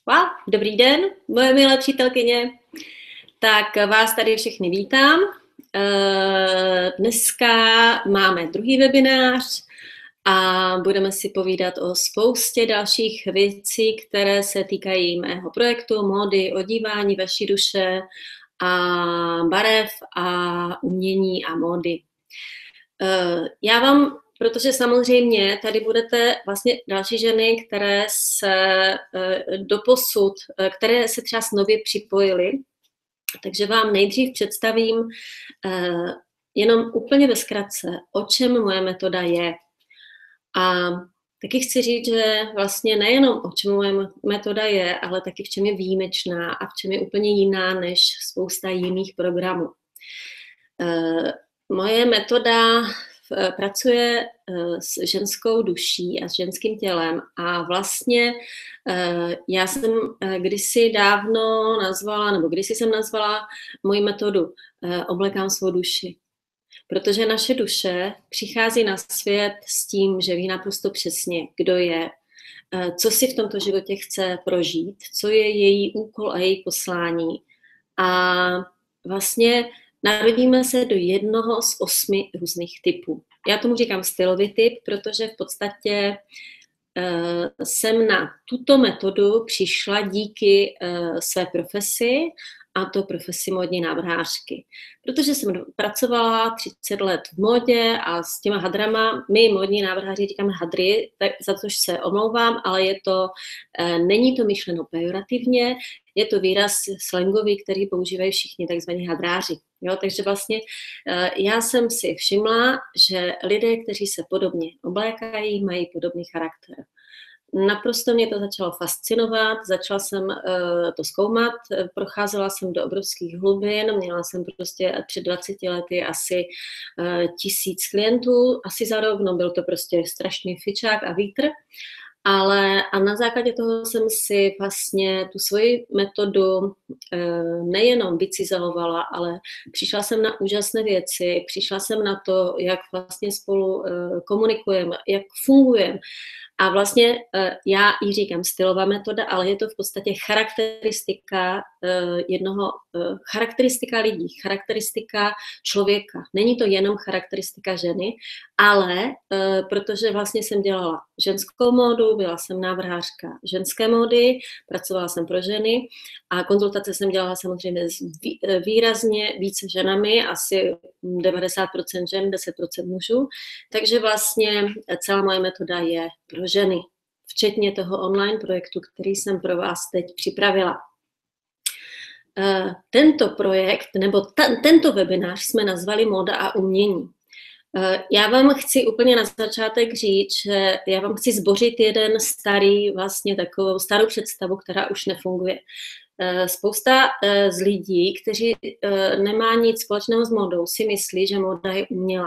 Wow, dobrý den, moje milé přítelkyně. Tak vás tady všechny vítám. Dneska máme druhý webinář a budeme si povídat o spoustě dalších věcí, které se týkají mého projektu, módy, odívání vaší duše a barev a umění a módy. Já vám, protože samozřejmě tady budete vlastně další ženy, které se doposud, které se třeba nově připojily, takže vám nejdřív představím jenom úplně ve zkratce, o čem moje metoda je. A taky chci říct, že vlastně nejenom o čem moje metoda je, ale taky v čem je výjimečná a v čem je úplně jiná než spousta jiných programů. Moje metoda pracuje s ženskou duší a s ženským tělem a vlastně já jsem kdysi dávno nazvala, nebo kdysi jsem nazvala moji metodu Oblekám svou duši. Protože naše duše přichází na svět s tím, že ví naprosto přesně, kdo je, co si v tomto životě chce prožít, co je její úkol a její poslání. A vlastně narodíme se do jednoho z 8 různých typů. Já tomu říkám stylový typ, protože v podstatě jsem na tuto metodu přišla díky své profesi, a to profesi módní návrhářky. Protože jsem pracovala 30 let v módě a s těma hadrama, my módní návrháři říkáme hadry, tak za což se omlouvám, ale není to myšleno pejorativně, je to výraz slangový, který používají všichni takzvaní hadráři. Jo, takže vlastně já jsem si všimla, že lidé, kteří se podobně oblékají, mají podobný charakter. Naprosto mě to začalo fascinovat, začala jsem to zkoumat, procházela jsem do obrovských hlubin, měla jsem prostě před 20 lety asi 1000 klientů, asi za rok, no byl to prostě strašný fičák a vítr, a na základě toho jsem si vlastně tu svoji metodu nejenom vycizelovala, ale přišla jsem na úžasné věci, přišla jsem na to, jak vlastně spolu komunikujeme, jak fungujeme. A vlastně já ji říkám stylová metoda, ale je to v podstatě charakteristika lidí, charakteristika člověka. Není to jenom charakteristika ženy, ale protože vlastně jsem dělala ženskou módu, byla jsem návrhářka ženské módy, pracovala jsem pro ženy a konzultace jsem dělala samozřejmě výrazně více ženami, asi 90% žen, 10% mužů, takže vlastně celá moje metoda je pro ženy, včetně toho online projektu, který jsem pro vás teď připravila. Tento projekt, nebo tento webinář jsme nazvali Móda a umění. Já vám chci úplně na začátek říct, že já vám chci zbořit takovou starou představu, která už nefunguje. Spousta z lidí, kteří nemá nic společného s módou, si myslí, že móda je umělá.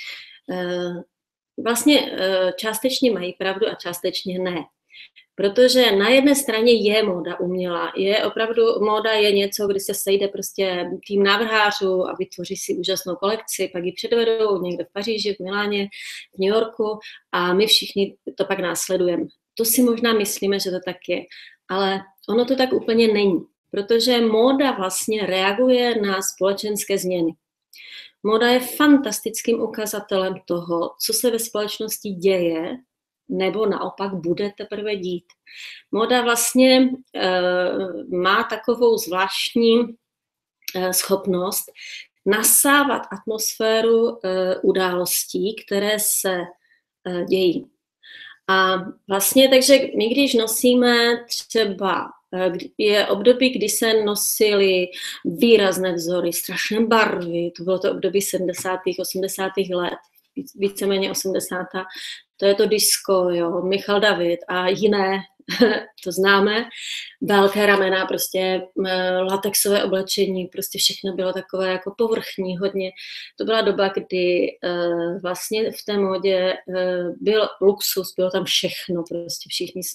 Vlastně částečně mají pravdu a částečně ne. Protože na jedné straně je móda umělá. Móda je něco, kdy se sejde prostě tým návrhářů a vytvoří si úžasnou kolekci, pak ji předvedou někde v Paříži, v Miláně, v New Yorku a my všichni to pak následujeme. To si možná myslíme, že to tak je, ale ono to tak úplně není, protože móda vlastně reaguje na společenské změny. Móda je fantastickým ukazatelem toho, co se ve společnosti děje, nebo naopak bude teprve dít. Móda vlastně má takovou zvláštní schopnost nasávat atmosféru událostí, které se dějí. A vlastně takže my, když nosíme třeba, je období, kdy se nosily výrazné vzory, strašné barvy, to bylo to období 70. 80. let, víceméně 80. To je to disco, jo, Michal David a jiné, to známe, velké ramena, prostě latexové oblečení, prostě všechno bylo takové jako povrchní hodně. To byla doba, kdy vlastně v té módě byl luxus, bylo tam všechno, prostě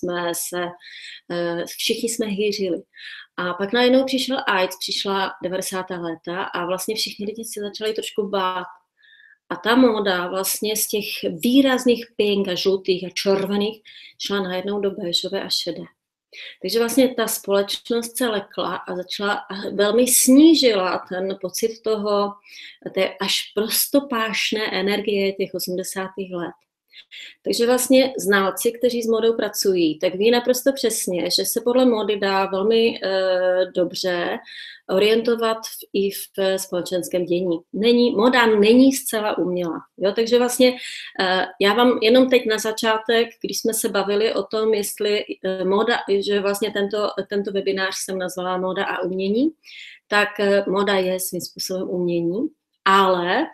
všichni jsme hýřili. A pak najednou přišel AIDS, přišla 90. léta a vlastně všichni lidi se začali trošku bát. A ta móda vlastně z těch výrazných pink a žlutých a červených šla najednou do béžové a šedé. Takže vlastně ta společnost se lekla a začala a velmi snížila ten pocit toho, té až prostopášné energie těch 80. let. Takže vlastně znalci, kteří s módou pracují, tak ví naprosto přesně, že se podle módy dá velmi dobře orientovat i v společenském dění. Móda není zcela umělá. Jo? Takže vlastně já vám jenom teď na začátek, když jsme se bavili o tom, jestli móda, že vlastně tento webinář jsem nazvala Móda a umění, tak móda je svým způsobem umění, ale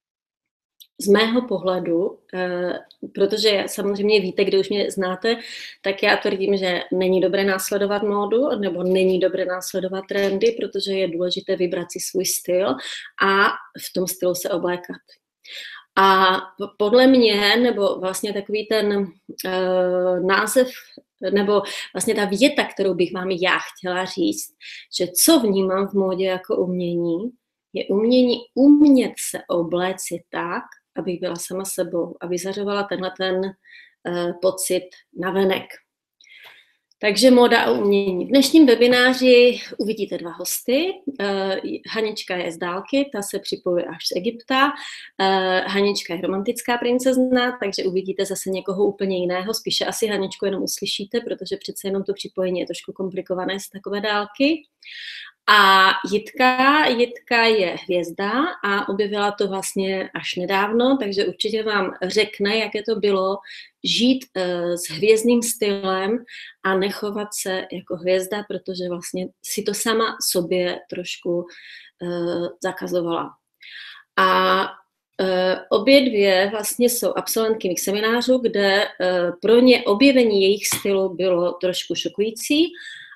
z mého pohledu, protože samozřejmě víte, kdo už mě znáte, tak já tvrdím, že není dobré následovat módu nebo není dobré následovat trendy, protože je důležité vybrat si svůj styl a v tom stylu se oblékat. A podle mě, nebo vlastně takový ten název, nebo vlastně ta věta, kterou bych vám já chtěla říct, že co vnímám v módě jako umění, je umění umět se obléci tak, abych byla sama sebou a vyzařovala tenhle pocit navenek. Takže móda a umění. V dnešním webináři uvidíte dva hosty. Hanička je z dálky, ta se připojuje až z Egypta. Hanička je romantická princezna, takže uvidíte zase někoho úplně jiného. Spíše asi Haničku jenom uslyšíte, protože přece jenom to připojení je trošku komplikované z takové dálky. A Jitka je hvězda a objevila to vlastně až nedávno, takže určitě vám řekne, jaké to bylo žít s hvězdným stylem a nechovat se jako hvězda, protože vlastně si to sama sobě trošku zakazovala. A obě dvě vlastně jsou absolventky mých seminářů, kde pro ně objevení jejich stylu bylo trošku šokující,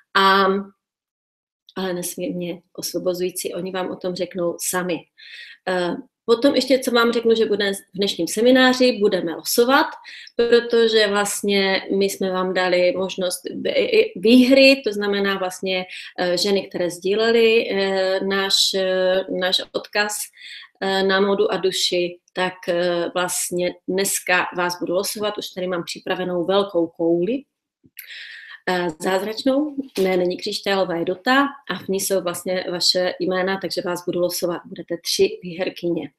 ale nesmírně osvobozující. Oni vám o tom řeknou sami. Potom ještě, co vám řeknu, že bude v dnešním semináři, budeme losovat, protože vlastně my jsme vám dali možnost výhry, to znamená vlastně ženy, které sdílely náš odkaz na módu a duši, tak vlastně dneska vás budu losovat, už tady mám připravenou velkou kouli, zázračnou, není křišťálová, je dotá a v ní jsou vlastně vaše jména, takže vás budu losovat, budete 3 výherkyně.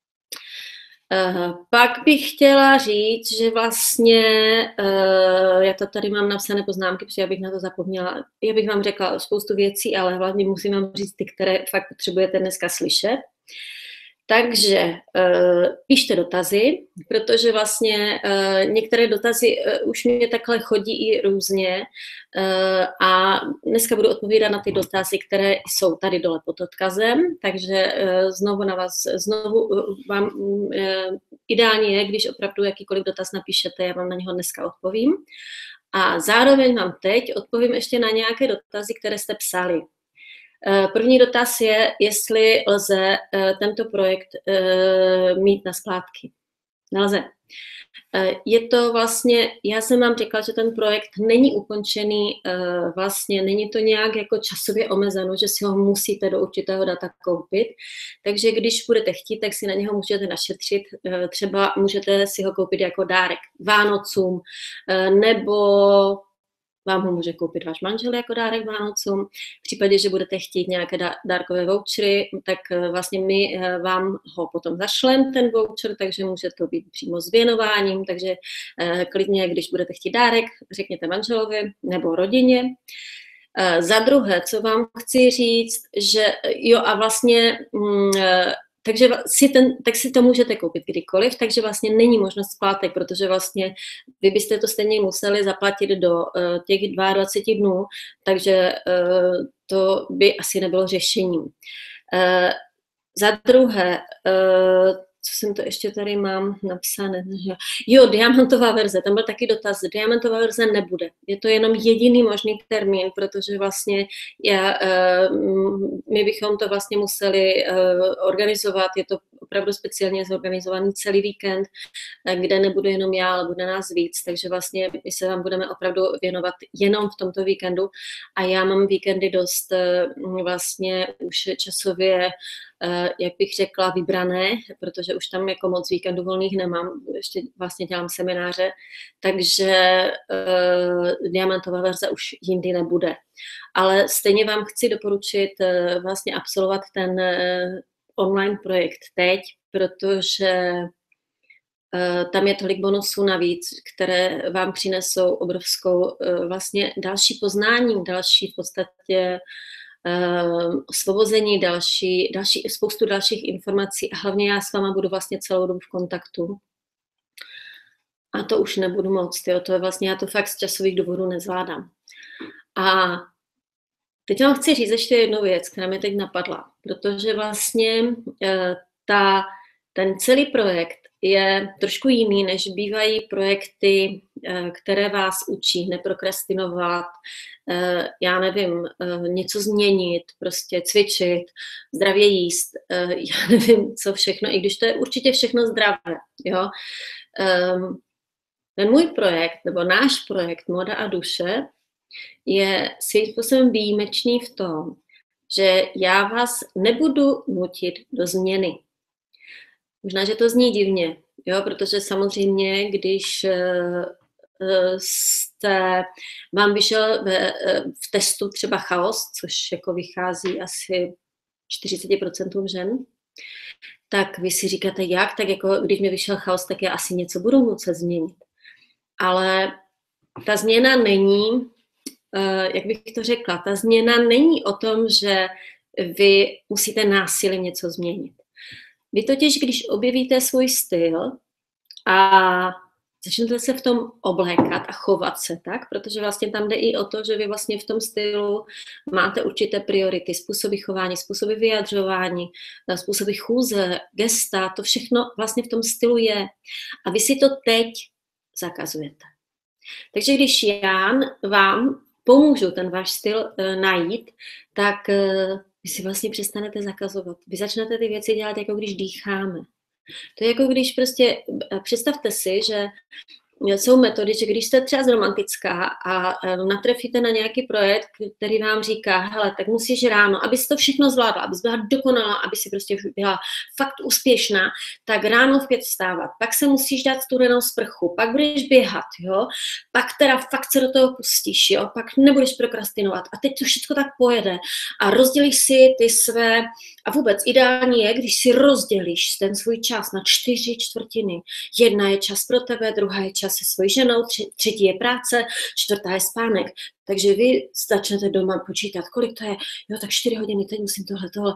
Pak bych chtěla říct, že vlastně, já to tady mám napsané poznámky, protože já bych na to zapomněla, já bych vám řekla spoustu věcí, ale hlavně musím vám říct ty, které fakt potřebujete dneska slyšet. Takže píšte dotazy, protože vlastně některé dotazy už mě takhle chodí i různě a dneska budu odpovídat na ty dotazy, které jsou tady dole pod odkazem, takže znovu vám ideálně je, když opravdu jakýkoliv dotaz napíšete, já vám na něho dneska odpovím. A zároveň vám teď odpovím ještě na nějaké dotazy, které jste psali. První dotaz je, jestli lze tento projekt mít na splátky. Nelze. Je to vlastně, já jsem vám řekla, že ten projekt není ukončený, vlastně není to nějak jako časově omezeno, že si ho musíte do určitého data koupit, takže když budete chtít, tak si na něho můžete našetřit, třeba můžete si ho koupit jako dárek Vánocům, nebo vám ho může koupit váš manžel jako dárek Vánocům. V případě, že budete chtít nějaké dárkové vouchery, tak vlastně my vám ho potom zašlem, ten voucher, takže může to být přímo s věnováním, takže klidně, když budete chtít dárek, řekněte manželovi nebo rodině. Za druhé, co vám chci říct, že jo a vlastně takže si to můžete koupit kdykoliv, takže vlastně není možnost splátek, protože vlastně vy byste to stejně museli zaplatit do těch 22 dnů, takže to by asi nebylo řešením. Za druhé, co jsem to ještě tady mám napsané? Jo, diamantová verze, tam byl taky dotaz, diamantová verze nebude. Je to jenom jediný možný termín, protože vlastně my bychom to vlastně museli organizovat, je to opravdu speciálně zorganizovaný celý víkend, kde nebudu jenom já, ale bude nás víc, takže vlastně my se tam budeme opravdu věnovat jenom v tomto víkendu a já mám víkendy dost vlastně už časově, jak bych řekla, vybrané, protože už tam jako moc víkendů volných nemám, ještě vlastně dělám semináře, takže diamantová verze už jindy nebude. Ale stejně vám chci doporučit vlastně absolvovat ten online projekt teď, protože tam je tolik bonusů navíc, které vám přinesou obrovskou vlastně další poznání, další v podstatě osvobození, spoustu dalších informací a hlavně já s váma budu vlastně celou dobu v kontaktu. A to už nebudu moc, jo, to je vlastně, já to fakt z časových důvodů nezvládám. A teď vám chci říct ještě jednu věc, která mě teď napadla, protože vlastně ten celý projekt je trošku jiný, než bývají projekty, které vás učí neprokrastinovat, já nevím, něco změnit, prostě cvičit, zdravě jíst, já nevím, co všechno, i když to je určitě všechno zdravé, jo. Ten můj projekt, nebo náš projekt Móda a duše je svým způsobem výjimečný v tom, že já vás nebudu nutit do změny. Možná, že to zní divně, jo, protože samozřejmě, když vám vyšel v testu třeba chaos, což jako vychází asi 40% žen, tak vy si říkáte, jak, tak jako když mi vyšel chaos, tak já asi něco budu muset změnit. Ale ta změna není, jak bych to řekla, ta změna není o tom, že vy musíte násilím něco změnit. Vy totiž, když objevíte svůj styl a začnete se v tom oblékat a chovat se tak, protože vlastně tam jde i o to, že vy vlastně v tom stylu máte určité priority, způsoby chování, způsoby vyjadřování, způsoby chůze, gesta, to všechno vlastně v tom stylu je. A vy si to teď zakazujete. Takže když já vám pomůžu ten váš styl najít, tak vy si vlastně přestanete zakazovat. Vy začnete ty věci dělat, jako když dýcháme. To je jako když prostě, představte si, že jsou metody, že když jste třeba romantická a natrefíte na nějaký projekt, který vám říká, hele, tak musíš ráno, abys to všechno zvládla, abys byla dokonalá, aby si prostě byla fakt úspěšná, tak ráno v 5 vstávat, pak se musíš dát studenou sprchu, pak budeš běhat, jo, pak teda fakt se do toho pustíš, jo, pak nebudeš prokrastinovat a teď to všechno tak pojede a rozdělíš si ty své, a vůbec ideální je, když si rozdělíš ten svůj čas na 4/4. Jedna je čas pro tebe, druhá je čas se svojí ženou, třetí je práce, čtvrtá je spánek. Takže vy začnete doma počítat, kolik to je, jo, tak 4 hodiny, teď musím tohle.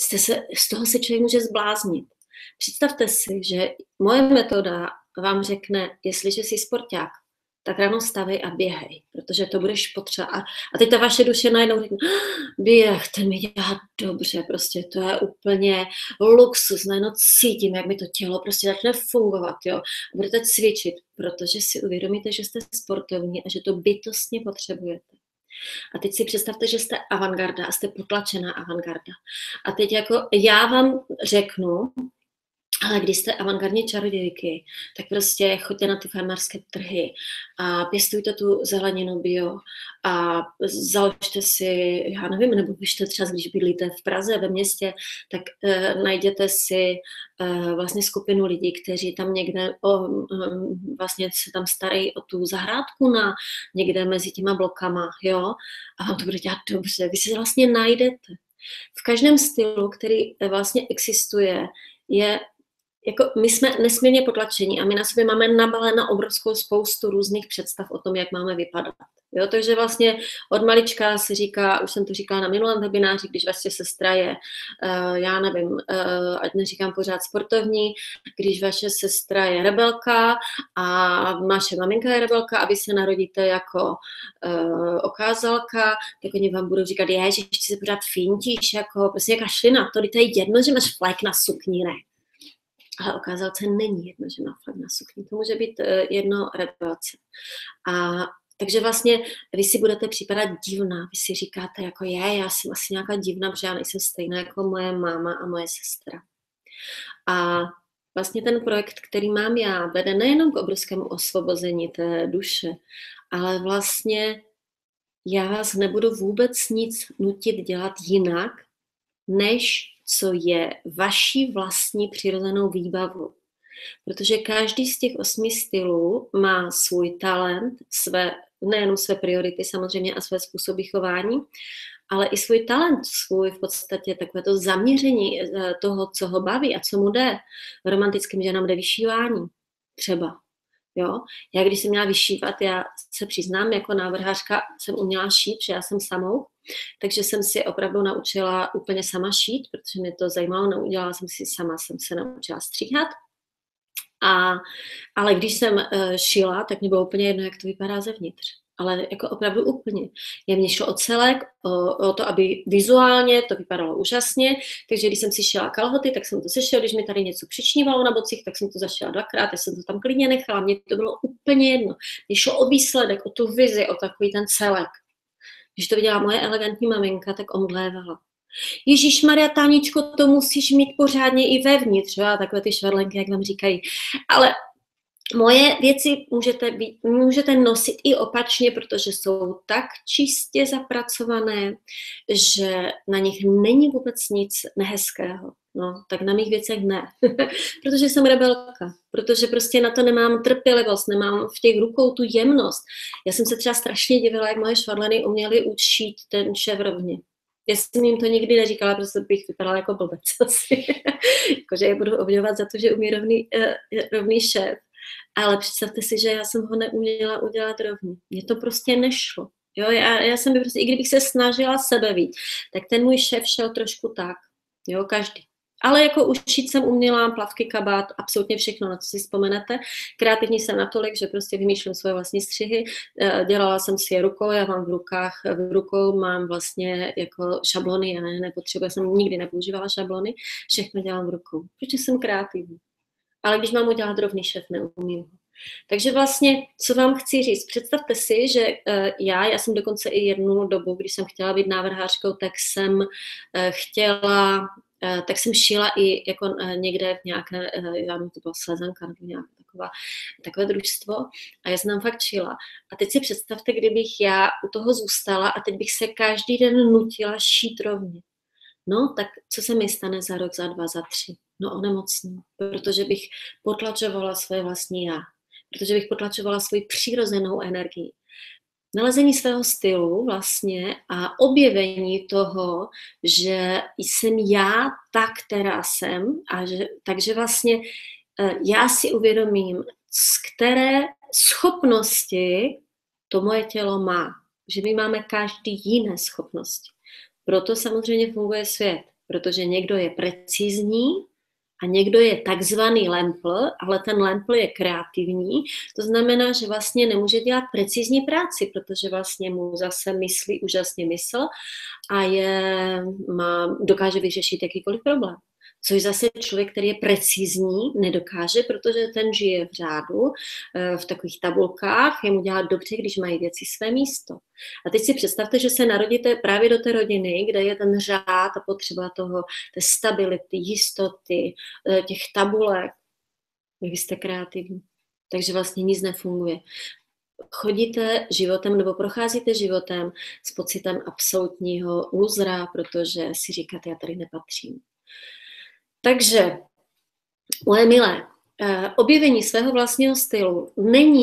Z toho se člověk může zbláznit. Představte si, že moje metoda vám řekne, jestliže jsi sporták, tak ráno stavej a běhej, protože to budeš potřebovat. A teď ta vaše duše najednou řekne, běh, ten mi dělá dobře, prostě to je úplně luxus, najednou cítím, jak mi to tělo prostě začne fungovat, jo. A budete cvičit, protože si uvědomíte, že jste sportovní a že to bytostně potřebujete. A teď si představte, že jste avantgarda a jste potlačená avantgarda. A teď jako já vám řeknu, ale když jste avantgardní čarodějky, tak prostě choďte na ty farmářské trhy a pěstujte tu zeleninu bio a založte si, já nevím, nebo běžte třeba, když bydlíte v Praze, ve městě, tak najděte si vlastně skupinu lidí, kteří tam někde vlastně se tam starají o tu zahrádku někde mezi těma blokama, jo, a vám to bude dělat dobře. Vy si vlastně najdete. V každém stylu, který vlastně existuje, je jako my jsme nesmírně potlačení a my na sobě máme nabaleno obrovskou spoustu různých představ o tom, jak máme vypadat. Jo, takže vlastně od malička se říká, už jsem to říkala na minulém webináři, když vaše sestra je, já nevím, ať neříkám pořád sportovní, když vaše sestra je rebelka a vaše maminka je rebelka a vy se narodíte jako okázalka, tak oni vám budou říkat, ježiš, ty se pořád fintíš, jako prostě jaká šlina, to je jedno, že máš flek na sukni, ne? Ale okázalce není jedno, že má flek na sukni. To může být jedno rebelce. A takže vlastně vy si budete připadat divná. Vy si říkáte jako já jsem asi nějaká divná, protože já nejsem stejná jako moje máma a moje sestra. A vlastně ten projekt, který mám já, vede nejenom k obrovskému osvobození té duše, ale vlastně já vás nebudu vůbec nic nutit dělat jinak, než co je vaší vlastní přirozenou výbavou. Protože každý z těch 8 stylů má svůj talent, nejenom své priority samozřejmě a své způsoby chování, ale i svůj talent, svůj v podstatě takové to zaměření toho, co ho baví a co mu jde. Romantickým ženám jde vyšívání třeba. Jo? Já když jsem měla vyšívat, já se přiznám, jako návrhářka jsem uměla šít, že já jsem samou, takže jsem si opravdu naučila úplně sama šít, protože mě to zajímalo, neudělala jsem si sama, jsem se naučila stříhat. Ale když jsem šila, tak mě bylo úplně jedno, jak to vypadá zevnitř. Ale jako opravdu úplně. Mně šlo o celek, o to, aby vizuálně to vypadalo úžasně, takže když jsem si šila kalhoty, tak jsem to sešila, když mi tady něco přičnívalo na bocích, tak jsem to zašila 2krát, já jsem to tam klidně nechala, mně to bylo úplně jedno. Mně šlo o výsledek, o tu vizi, o takový ten celek. Když to viděla moje elegantní maminka, tak omdlévala. Ježišmarja, Táničko, to musíš mít pořádně i vevnitř, jo? Takové ty švadlenky, jak vám říkají. Ale moje věci můžete nosit i opačně, protože jsou tak čistě zapracované, že na nich není vůbec nic nehezkého. No, tak na mých věcech ne. Protože jsem rebelka. Protože prostě na to nemám trpělivost, nemám v těch rukou tu jemnost. Já jsem se třeba strašně divila, jak moje švadleny uměly učít ten šéf rovně. Já jsem jim to nikdy neříkala, protože bych vypadala jako blbec asi. Jakože je budu obdivovat za to, že umí rovný šéf. Ale představte si, že já jsem ho neuměla udělat rovný. Mně to prostě nešlo. Jo, já jsem prostě, i kdybych se snažila sebe víc, tak ten můj šéf šel trošku tak. Jo, každý. Ale jako ušít jsem uměla, plavky, kabát, absolutně všechno, na co si vzpomenete. Kreativní jsem natolik, že prostě vymýšlím svoje vlastní střihy. Dělala jsem si je rukou, já mám v rukou mám vlastně jako šablony, já nepotřebuji, jsem nikdy nepoužívala šablony, všechno dělám v rukou, protože jsem kreativní. Ale když mám udělat rovný šéf, neumím. Takže vlastně, co vám chci říct, představte si, že já jsem dokonce i jednu dobu, když jsem chtěla být návrhářkou, tak jsem šila i jako někde v nějaké, já nevím, to byla Slezanka nebo nějaké takové družstvo a já jsem tam fakt šila. A teď si představte, kdybych já u toho zůstala a teď bych se každý den nutila šít rovně. No, tak co se mi stane za rok, za 2, za 3? No, onemocním, protože bych potlačovala svoje vlastní já, protože bych potlačovala svoji přirozenou energii. Nalezení svého stylu vlastně a objevení toho, že jsem já ta, která jsem, takže vlastně já si uvědomím, z které schopnosti to moje tělo má. Že my máme každý jiné schopnosti. Proto samozřejmě funguje svět, protože někdo je precizní a někdo je takzvaný lempl, ale ten lempl je kreativní, to znamená, že vlastně nemůže dělat precizní práci, protože vlastně mu zase myslí úžasně mysl a dokáže vyřešit jakýkoliv problém. Což zase člověk, který je precizní, nedokáže, protože ten žije v řádu, v takových tabulkách, je mu dělat dobře, když mají věci své místo. A teď si představte, že se narodíte právě do té rodiny, kde je ten řád a potřeba té stability, jistoty, těch tabulek. Vy jste kreativní, takže vlastně nic nefunguje. Chodíte životem nebo procházíte životem s pocitem absolutního luzra, protože si říkáte, já tady nepatřím. Takže, moje milé, objevení svého vlastního stylu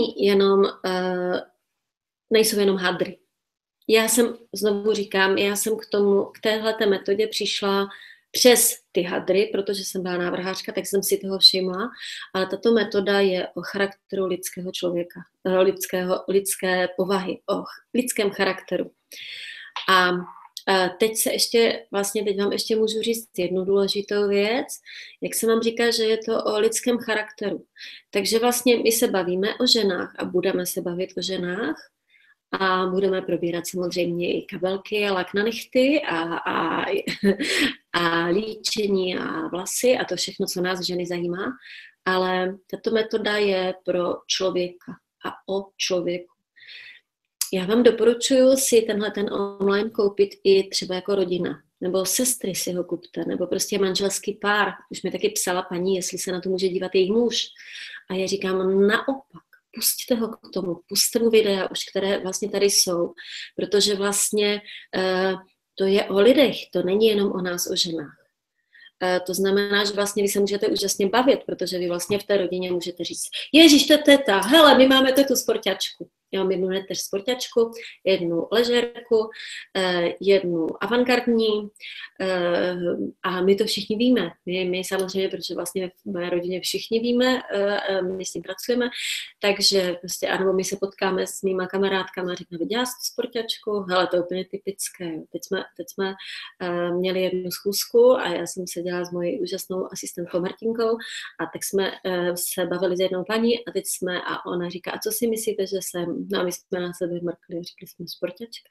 nejsou jenom hadry. Znovu říkám, já jsem k téhleté metodě přišla přes ty hadry, protože jsem byla návrhářka, tak jsem si toho všimla, ale tato metoda je o charakteru lidského člověka, lidské povahy, o lidském charakteru. A teď vám ještě můžu říct jednu důležitou věc, jak jsem vám říkala, že je to o lidském charakteru. Takže vlastně my se bavíme o ženách a budeme se bavit o ženách a budeme probírat samozřejmě i kabelky a lak na nehty a líčení a vlasy a to všechno, co nás ženy zajímá, ale tato metoda je pro člověka a o člověku. Já vám doporučuji si ten online koupit i třeba jako rodina. nebo sestry si ho kupte, nebo prostě manželský pár. Už mi taky psala paní, jestli se na to může dívat jejich muž. A já říkám, naopak, pusťte ho k tomu, pusťte mu videa, už které vlastně tady jsou, protože vlastně to je o lidech, to není jenom o nás, o ženách. To znamená, že vlastně vy se můžete úžasně bavit, protože vy vlastně v té rodině můžete říct, Ježíš, to je teta, hele, my máme tetu sporťačku. Já mám jednu neteř sporťačku, jednu ležérku, jednu avantgardní a my to všichni víme. My samozřejmě, protože vlastně v mé rodině všichni víme, my s tím pracujeme, takže prostě ano, my se potkáme s mýma kamarádkama a říkáme, dělá jsi sporťačku? Hele, to je úplně typické. Teď jsme měli jednu schůzku a já jsem seděla s mojí úžasnou asistentkou Martinkou a tak jsme se bavili s jednou paní a ona říká, a co si myslíte, že jsem? No a my jsme na sebe mrkli a řekli jsme sporťačka.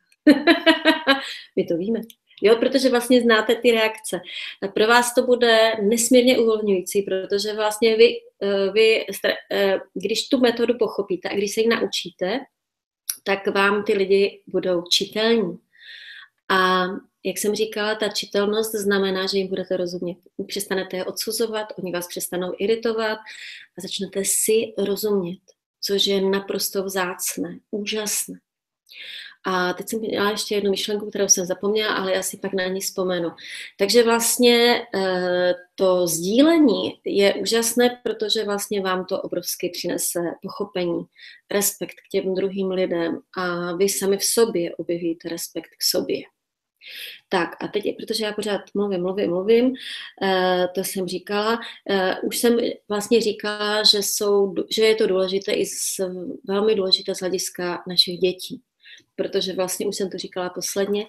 My to víme. Jo, protože vlastně znáte ty reakce. Pro vás to bude nesmírně uvolňující, protože vlastně vy když tu metodu pochopíte a když se ji naučíte, tak vám ty lidi budou čitelní. A jak jsem říkala, ta čitelnost znamená, že jim budete rozumět. Přestanete je odsuzovat, oni vás přestanou iritovat a začnete si rozumět, což je naprosto vzácné, úžasné. A teď jsem měla ještě jednu myšlenku, kterou jsem zapomněla, ale já si pak na ní vzpomenu. Takže vlastně to sdílení je úžasné, protože vlastně vám to obrovsky přinese pochopení, respekt k těm druhým lidem a vy sami v sobě objevíte respekt k sobě. Tak a teď, protože já pořád mluvím, to jsem říkala, už jsem vlastně říkala, že je to důležité velmi důležité z hlediska našich dětí. Protože vlastně už jsem to říkala posledně,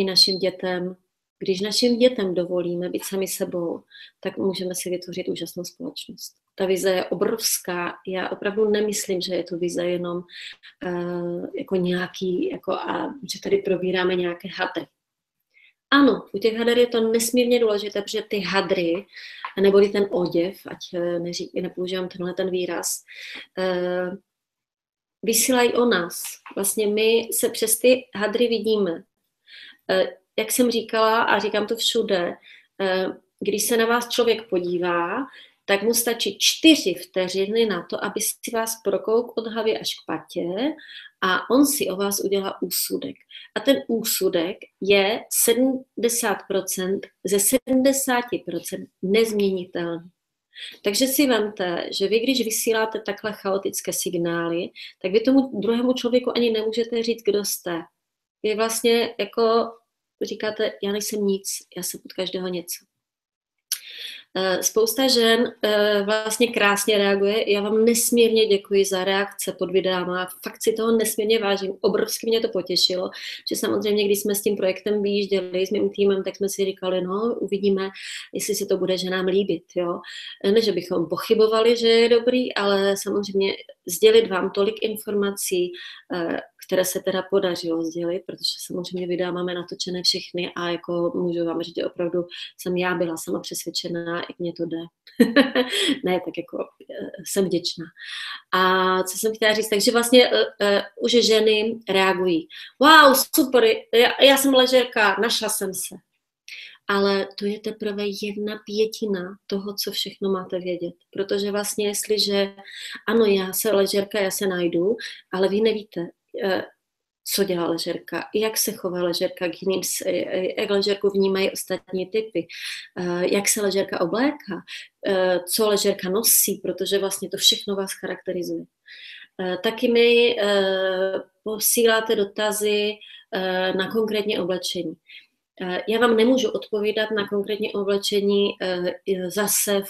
když našim dětem dovolíme být sami sebou, tak můžeme si vytvořit úžasnou společnost. Ta vize je obrovská. Já opravdu nemyslím, že je to vize jenom jako nějaký, že tady probíráme nějaké hadry. Ano, u těch hader je to nesmírně důležité, protože ty hadry, neboli ten oděv, ať nepoužívám ten výraz, vysílají o nás. Vlastně my se přes ty hadry vidíme. Jak jsem říkala, a říkám to všude, když se na vás člověk podívá, tak mu stačí 4 vteřiny na to, aby si vás prokouk od hlavy až k patě a on si o vás udělá úsudek. A ten úsudek je 70% ze 70% nezměnitelný. Takže si vemte, že vy, když vysíláte takhle chaotické signály, tak vy tomu druhému člověku ani nemůžete říct, kdo jste. Vy vlastně jako říkáte, já nejsem nic, já jsem od každého něco. Spousta žen vlastně krásně reaguje. Já vám nesmírně děkuji za reakce pod videama. Fakt si toho nesmírně vážím. Obrovsky mě to potěšilo, že samozřejmě, když jsme s tím projektem vyjížděli s mým týmem, tak jsme si říkali, no, uvidíme, jestli se to bude ženám líbit. Jo? Ne, že bychom pochybovali, že je dobrý, ale samozřejmě sdělit vám tolik informací, které se teda podařilo sdělit, protože samozřejmě videa máme natočené všechny a jako můžu vám říct, že opravdu jsem já byla sama přesvědčená, jak mě to jde. Ne, tak jako jsem vděčná. A co jsem chtěla říct, takže vlastně už ženy reagují. Wow, super, já jsem ležérka, našla jsem se. Ale to je teprve 1/5 toho, co všechno máte vědět. Protože vlastně, jestliže, ano, já se ležérka, já se najdu, ale vy nevíte, co dělá ležérka, jak se chová ležérka k jiným, jak ležérku vnímají ostatní typy, jak se ležérka obléká, co ležérka nosí, protože vlastně to všechno vás charakterizuje. Taky mi posíláte dotazy na konkrétní oblečení. Já vám nemůžu odpovídat na konkrétní oblečení zase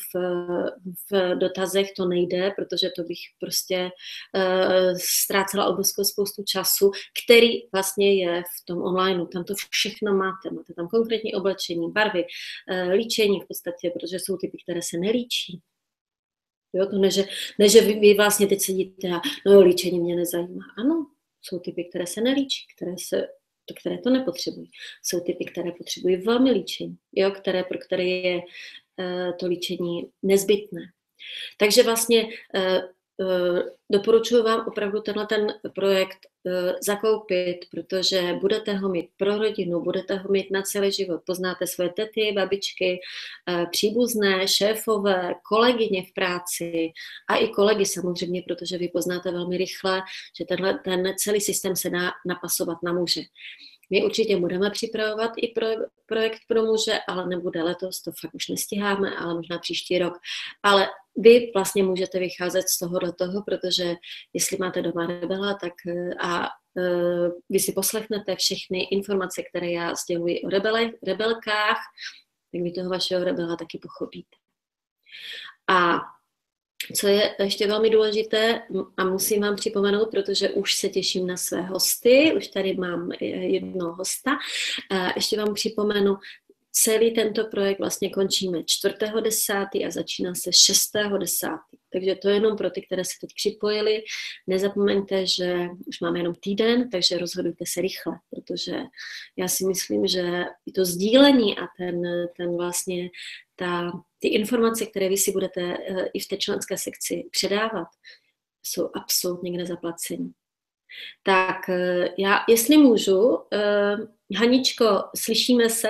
v dotazech, to nejde, protože to bych prostě ztrácela obrovskou spoustu času, který vlastně je v tom online. Tam to všechno máte. Máte tam konkrétní oblečení, barvy, líčení v podstatě, protože jsou typy, které se nelíčí. Jo, to ne, že vy vlastně teď sedíte a no líčení mě nezajímá. Ano, jsou typy, které se nelíčí, které to nepotřebují. Jsou typy, které potřebují velmi líčení, jo, pro které je to líčení nezbytné. Takže vlastně doporučuji vám opravdu tenhle ten projekt zakoupit, protože budete ho mít pro rodinu, budete ho mít na celý život. Poznáte svoje tety, babičky, příbuzné, šéfové, kolegyně v práci a i kolegy samozřejmě, protože vy poznáte velmi rychle, že ten celý systém se dá napasovat na muže. My určitě budeme připravovat i projekt pro muže, ale nebude letos, to fakt už nestiháme, ale možná příští rok. Ale vy vlastně můžete vycházet z toho, protože jestli máte doma rebela, tak vy si poslechnete všechny informace, které já sděluji o rebelkách, tak vy toho vašeho rebela taky pochopíte. A co je ještě velmi důležité a musím vám připomenout, protože už se těším na své hosty, už tady mám jednoho hosta, ještě vám připomenu, celý tento projekt vlastně končíme 4.10. a začíná se 6.10. Takže to je jenom pro ty, které se teď připojili. Nezapomeňte, že už máme jenom týden, takže rozhodujte se rychle, protože já si myslím, že i to sdílení a ten vlastně ty informace, které vy si budete i v té členské sekci předávat, jsou absolutně k nezaplacení. Tak já, jestli můžu, Haničko, slyšíme se?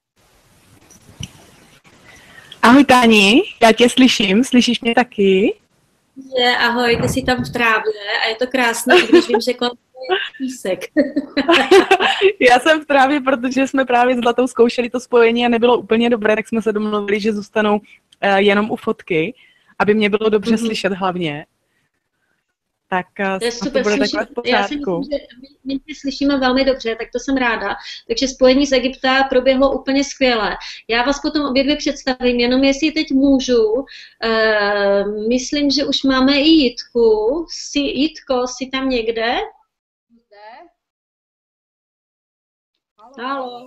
Ahoj Táni, já tě slyším, slyšíš mě taky? Ahoj, ty jsi tam v trávě a je to krásné, když vím, že kolem je písek. Já jsem v trávě, protože jsme právě s Zlatou zkoušeli to spojení a nebylo úplně dobré, tak jsme se domluvili, že zůstanou jenom u fotky, aby mě bylo dobře slyšet hlavně. Tak to je super, to bude takové v pořádku. Já si myslím, že my tě slyšíme velmi dobře, tak to jsem ráda. Takže spojení z Egypta proběhlo úplně skvěle. Já vás potom obě dvě představím, jenom jestli teď můžu. Myslím, že už máme i Jitku. Jitko, jsi tam někde? Haló.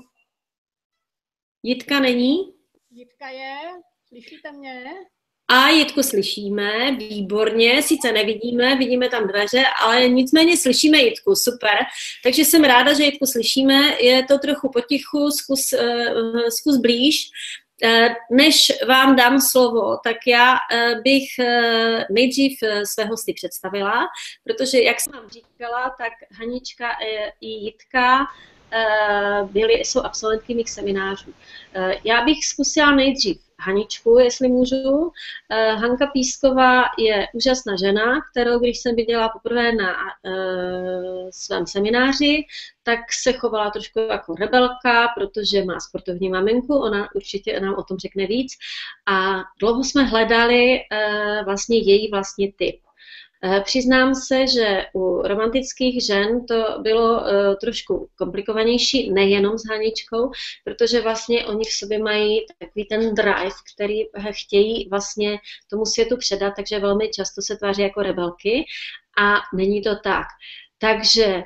Jitka není? Jitka je, slyšíte mě? A Jitku slyšíme, výborně, sice nevidíme, vidíme tam dveře, ale nicméně slyšíme Jitku, super. Takže jsem ráda, že Jitku slyšíme, je to trochu potichu, zkus blíž. Než vám dám slovo, tak já bych nejdřív své hosty představila, protože, jak jsem vám říkala, tak Hanička i Jitka jsou absolventky mých seminářů. Já bych zkusila nejdřív Haničku, jestli můžu. Hanka Písková je úžasná žena, kterou, když jsem viděla poprvé na svém semináři, tak se chovala trošku jako rebelka, protože má sportovní maminku, ona určitě nám o tom řekne víc. A dlouho jsme hledali vlastně její vlastní typ. Přiznám se, že u romantických žen to bylo trošku komplikovanější, nejenom s Haničkou, protože vlastně oni v sobě mají takový ten drive, který chtějí vlastně tomu světu předat, takže velmi často se tváří jako rebelky a není to tak. Takže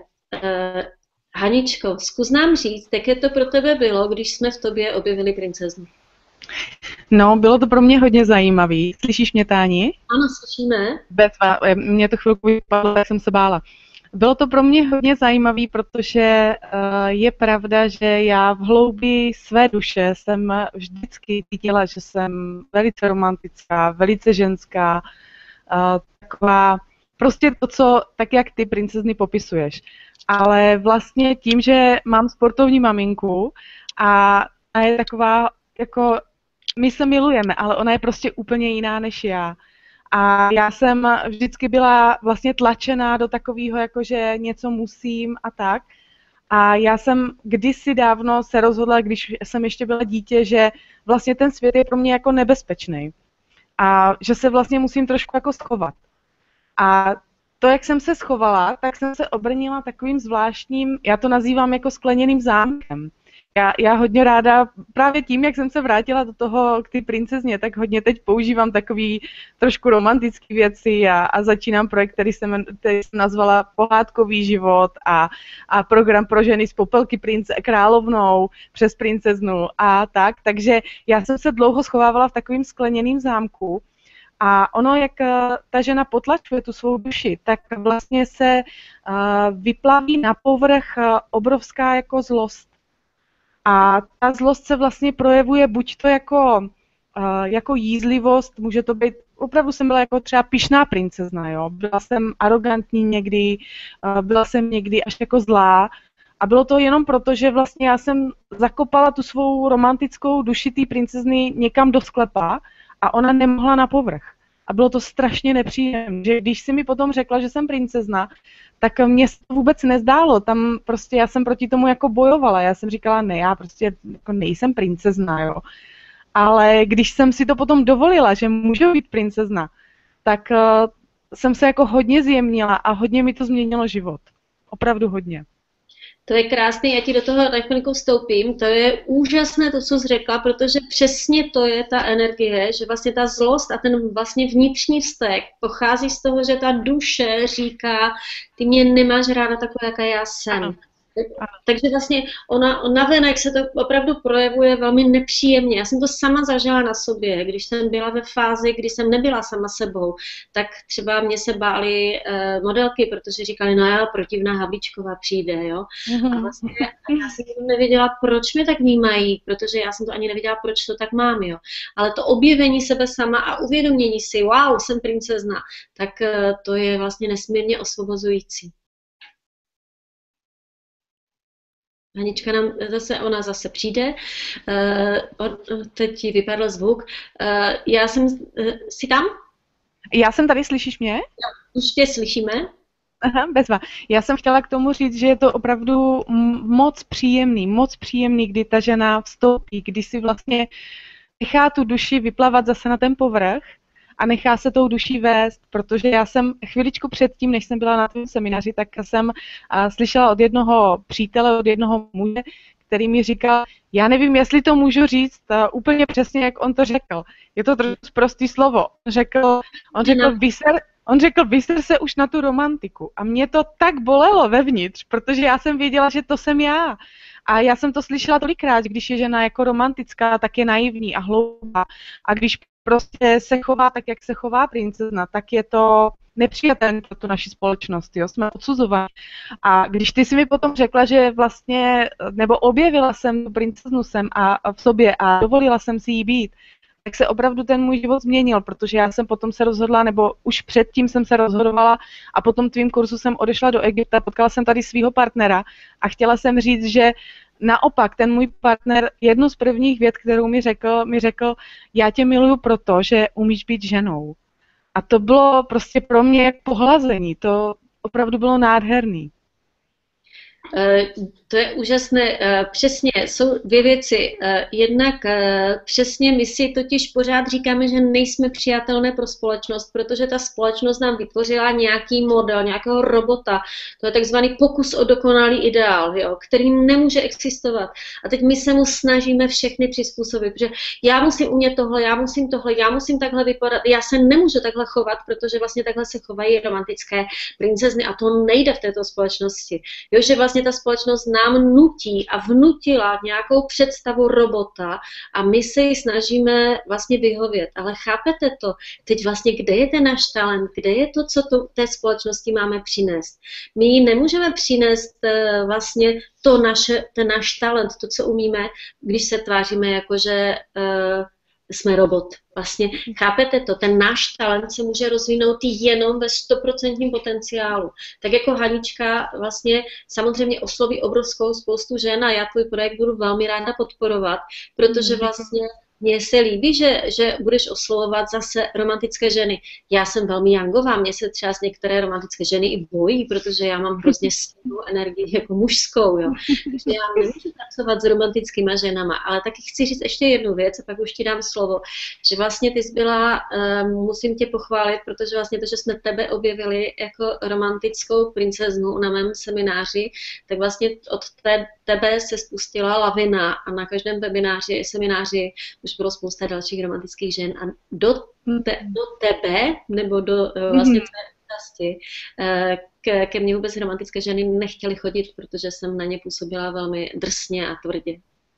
Haničko, zkus nám říct, jaké to pro tebe bylo, když jsme v tobě objevili princeznu. No, bylo to pro mě hodně zajímavý. Slyšíš mě, Táni? Ano, slyšíme. Mě to chvilku vypadlo, jak jsem se bála. Bylo to pro mě hodně zajímavý, protože je pravda, že já v hloubi své duše jsem vždycky cítila, že jsem velice romantická, velice ženská, taková, prostě to, co, tak jak ty princezny popisuješ. Ale vlastně tím, že mám sportovní maminku a je taková, jako my se milujeme, ale ona je prostě úplně jiná než já. A já jsem vždycky byla vlastně tlačená do takového, jakože něco musím a tak. A já jsem kdysi dávno se rozhodla, když jsem ještě byla dítě, že vlastně ten svět je pro mě jako nebezpečný. A že se vlastně musím trošku jako schovat. A to, jak jsem se schovala, tak jsem se obrnila takovým zvláštním, já to nazývám jako skleněným zámkem. Já hodně ráda, právě tím, jak jsem se vrátila do toho k ty princezně, tak hodně teď používám takový trošku romantický věci a začínám projekt, který jsem nazvala Pohádkový život a program pro ženy z Popelky královnou přes princeznu a tak. Takže já jsem se dlouho schovávala v takovým skleněným zámku a ono, jak ta žena potlačuje tu svou duši, tak vlastně se vyplaví na povrch obrovská jako zlost. A ta zlost se vlastně projevuje buď to jako jako jízlivost, může to být, opravdu jsem byla jako třeba pyšná princezna, jo. Byla jsem arrogantní někdy, byla jsem někdy až jako zlá. A bylo to jenom proto, že vlastně já jsem zakopala tu svou romantickou duši té princezny někam do sklepa a ona nemohla na povrch. A bylo to strašně nepříjemné, že když si mi potom řekla, že jsem princezna, tak mě to vůbec nezdálo. Tam prostě já jsem proti tomu jako bojovala. Já jsem říkala, ne, já prostě jako nejsem princezna, jo. Ale když jsem si to potom dovolila, že můžu být princezna, tak jsem se jako hodně zjemnila a hodně mi to změnilo život. Opravdu hodně. To je krásný, já ti do toho na chvilku vstoupím, to je úžasné to, co jsi řekla, protože přesně to je ta energie, že vlastně ta zlost a ten vlastně vnitřní vztek pochází z toho, že ta duše říká, ty mě nemáš ráda taková, jaká já jsem. Ano. Takže vlastně ona navenek se to opravdu projevuje velmi nepříjemně. Já jsem to sama zažila na sobě, když jsem byla ve fázi, kdy jsem nebyla sama sebou, tak třeba mě se bály modelky, protože říkali, no já protivná Havlíčková přijde, jo. A vlastně já jsem nevěděla, proč mě tak vnímají, protože já jsem to ani nevěděla, proč to tak mám, jo. Ale to objevení sebe sama a uvědomění si, wow, jsem princezna, tak to je vlastně nesmírně osvobozující. Hanička nám ona zase přijde, teď jí vypadl zvuk. Já jsem, jsi tam? Já jsem tady, slyšíš mě? Už tě slyšíme. Aha, bezva. Já jsem chtěla k tomu říct, že je to opravdu moc příjemný, kdy ta žena vstoupí, kdy si vlastně nechá tu duši vyplavat zase na ten povrch a nechá se tou duší vést, protože já jsem chviličku předtím, než jsem byla na tom semináři, tak jsem slyšela od jednoho přítele, od jednoho muže, který mi říkal, já nevím, jestli to můžu říct úplně přesně, jak on to řekl. Je to trošku prostý slovo. On řekl, vyser se už na tu romantiku. A mě to tak bolelo vevnitř, protože já jsem věděla, že to jsem já. A já jsem to slyšela tolikrát, když je žena jako romantická, tak je naivní a hloupá. A když prostě se chová tak, jak se chová princezna, tak je to nepřijatelné pro tu naši společnost, jo, jsme odsuzováni. A když ty si mi potom řekla, že vlastně, nebo objevila jsem tu princeznu v sobě a dovolila jsem si jí být, tak se opravdu ten můj život změnil, protože já jsem potom se rozhodla, nebo už předtím jsem se rozhodovala a po tom tvým kurzu jsem odešla do Egypta, potkala jsem tady svého partnera a chtěla jsem říct, že naopak ten můj partner, jednu z prvních vět, kterou mi řekl, já tě miluju proto, že umíš být ženou. A to bylo prostě pro mě jak pohlazení, to opravdu bylo nádherný. To je úžasné. Přesně, jsou dvě věci. Jednak přesně my si totiž pořád říkáme, že nejsme přijatelné pro společnost, protože ta společnost nám vytvořila nějaký model, nějakého robota. To je takzvaný pokus o dokonalý ideál, jo, který nemůže existovat. A teď my se mu snažíme všechny přizpůsobit, protože já musím umět tohle, já musím takhle vypadat, já se nemůžu takhle chovat, protože vlastně takhle se chovají romantické princezny a to nejde v této společnosti. Jo, že vlastně ta společnost nám nutí a vnutila nějakou představu robota a my se ji snažíme vlastně vyhovět. Ale chápete to? Teď vlastně, kde je ten náš talent? Kde je to, co té společnosti máme přinést? My ji nemůžeme přinést vlastně ten náš talent, to, co umíme, když se tváříme jako, že jsme robot. Vlastně chápete to, ten náš talent se může rozvinout jenom ve 100% potenciálu. Tak jako Hanička vlastně samozřejmě osloví obrovskou spoustu žen a já tvůj projekt budu velmi ráda podporovat, protože vlastně mně se líbí, že budeš oslovovat zase romantické ženy. Já jsem velmi jangová, mě se třeba z některé romantické ženy i bojí, protože já mám hrozně silnou energii jako mužskou. Jo. Takže já nemůžu pracovat s romantickýma ženama, ale taky chci říct ještě jednu věc a pak už ti dám slovo, že vlastně ty jsi byla, musím tě pochválit, protože vlastně to, že jsme tebe objevili jako romantickou princeznu na mém semináři, tak vlastně od tebe se spustila lavina a na každém webináři, semináři už bylo spousta dalších romantických žen a do tebe, nebo do vlastně tvé účasti, ke mně vůbec romantické ženy nechtěly chodit, protože jsem na ně působila velmi drsně a tvrdě.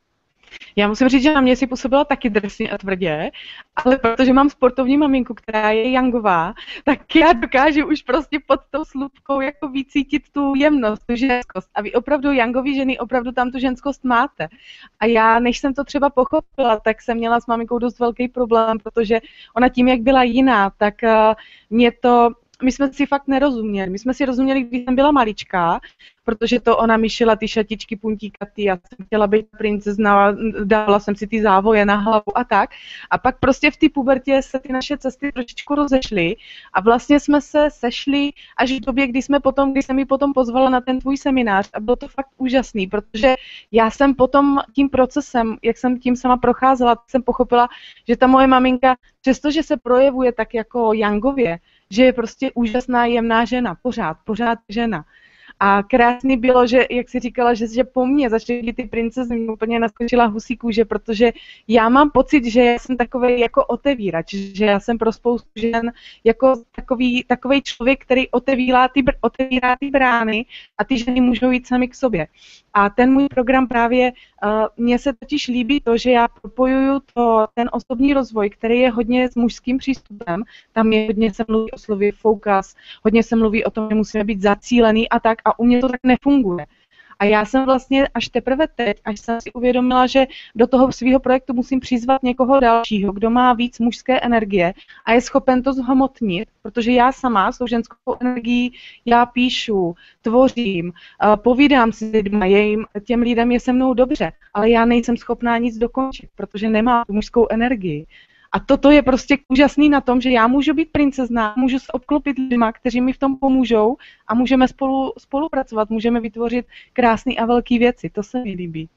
Já musím říct, že na mě si působila taky drsně a tvrdě, ale protože mám sportovní maminku, která je jangová, tak já dokážu už prostě pod tou slupkou jako vycítit tu jemnost, tu ženskost. A vy opravdu jangový ženy, opravdu tam tu ženskost máte. A já, než jsem to třeba pochopila, tak jsem měla s maminkou dost velký problém, protože ona tím, jak byla jiná, tak my jsme si fakt nerozuměli. My jsme si rozuměli, když jsem byla maličká, protože to ona mi šila ty šatičky puntíkatý, já jsem chtěla být princezna, dávala jsem si ty závoje na hlavu a tak. A pak prostě v té pubertě se ty naše cesty trošičku rozešly a vlastně jsme se sešli až v době, kdy jsem ji potom pozvala na ten tvůj seminář a bylo to fakt úžasný, protože já jsem potom tím procesem, jak jsem tím sama procházela, jsem pochopila, že ta moje maminka, přestože se projevuje tak jako jangově, že je prostě úžasná, jemná žena, pořád žena. A krásný bylo, že, jak jsi říkala, že po mně začaly ty princezny, mě úplně naskočila husí kůže, protože já mám pocit, že jsem takovej jako otevírač, že já jsem pro spoustu žen jako takovej člověk, který otevírá ty brány a ty ženy můžou jít sami k sobě. A ten můj program právě, mně se totiž líbí to, že já propojuju ten osobní rozvoj, který je hodně s mužským přístupem, tam je hodně se mluví o slově focus, hodně se mluví o tom, že musíme být zacílený a tak, a u mě to tak nefunguje. A já jsem vlastně až teprve teď, až jsem si uvědomila, že do toho svého projektu musím přizvat někoho dalšího, kdo má víc mužské energie a je schopen to zhmotnit, protože já sama s tou ženskou energií, já píšu, tvořím, povídám si s lidmi, těm lidem je se mnou dobře, ale já nejsem schopná nic dokončit, protože nemám tu mužskou energii. A toto je prostě úžasný na tom, že já můžu být princezna, můžu se obklopit lidma, kteří mi v tom pomůžou a můžeme spolupracovat, můžeme vytvořit krásné a velké věci. To se mi líbí.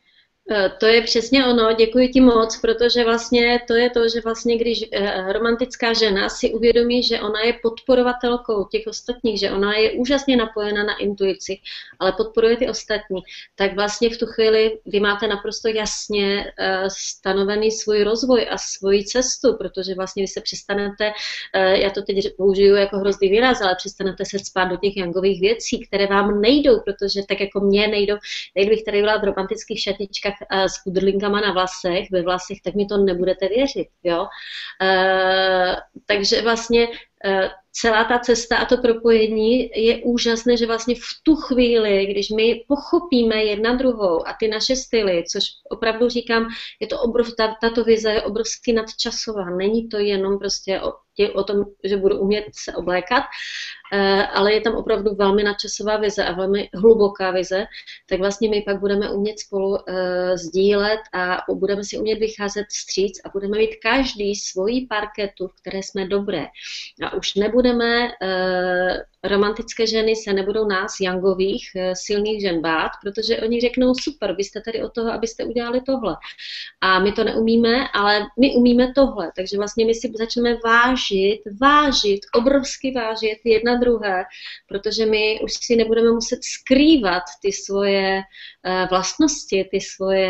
To je přesně ono, děkuji ti moc, protože vlastně to je to, že vlastně když romantická žena si uvědomí, že ona je podporovatelkou těch ostatních, že ona je úžasně napojena na intuici, ale podporuje ty ostatní, tak vlastně v tu chvíli vy máte naprosto jasně stanovený svůj rozvoj a svoji cestu, protože vlastně vy se přestanete, já to teď použiju jako hrozný výraz, ale přestanete se cpát do těch jangových věcí, které vám nejdou, protože tak jako mně nejdou, kdybych tady byla v romantických šatičkách s kudrlinkama na vlasech, ve vlasech, tak mi to nebudete věřit, jo. Takže vlastně celá ta cesta a to propojení je úžasné, že vlastně v tu chvíli, když my pochopíme jedna druhou a ty naše styly, což opravdu říkám, je to tato vize je obrovsky nadčasová, není to jenom prostě o tom, že budu umět se oblékat, ale je tam opravdu velmi nadčasová vize a velmi hluboká vize, tak vlastně my pak budeme umět spolu sdílet a budeme si umět vycházet vstříc a budeme mít každý svoji parketu, v které jsme dobré. A už nebudeme, romantické ženy se nebudou nás, jangových, silných žen bát, protože oni řeknou, super, vy jste tady od toho, abyste udělali tohle. A my to neumíme, ale my umíme tohle. Takže vlastně my si začneme vážit, obrovsky vážit jedna druhé, protože my už si nebudeme muset skrývat ty svoje vlastnosti, ty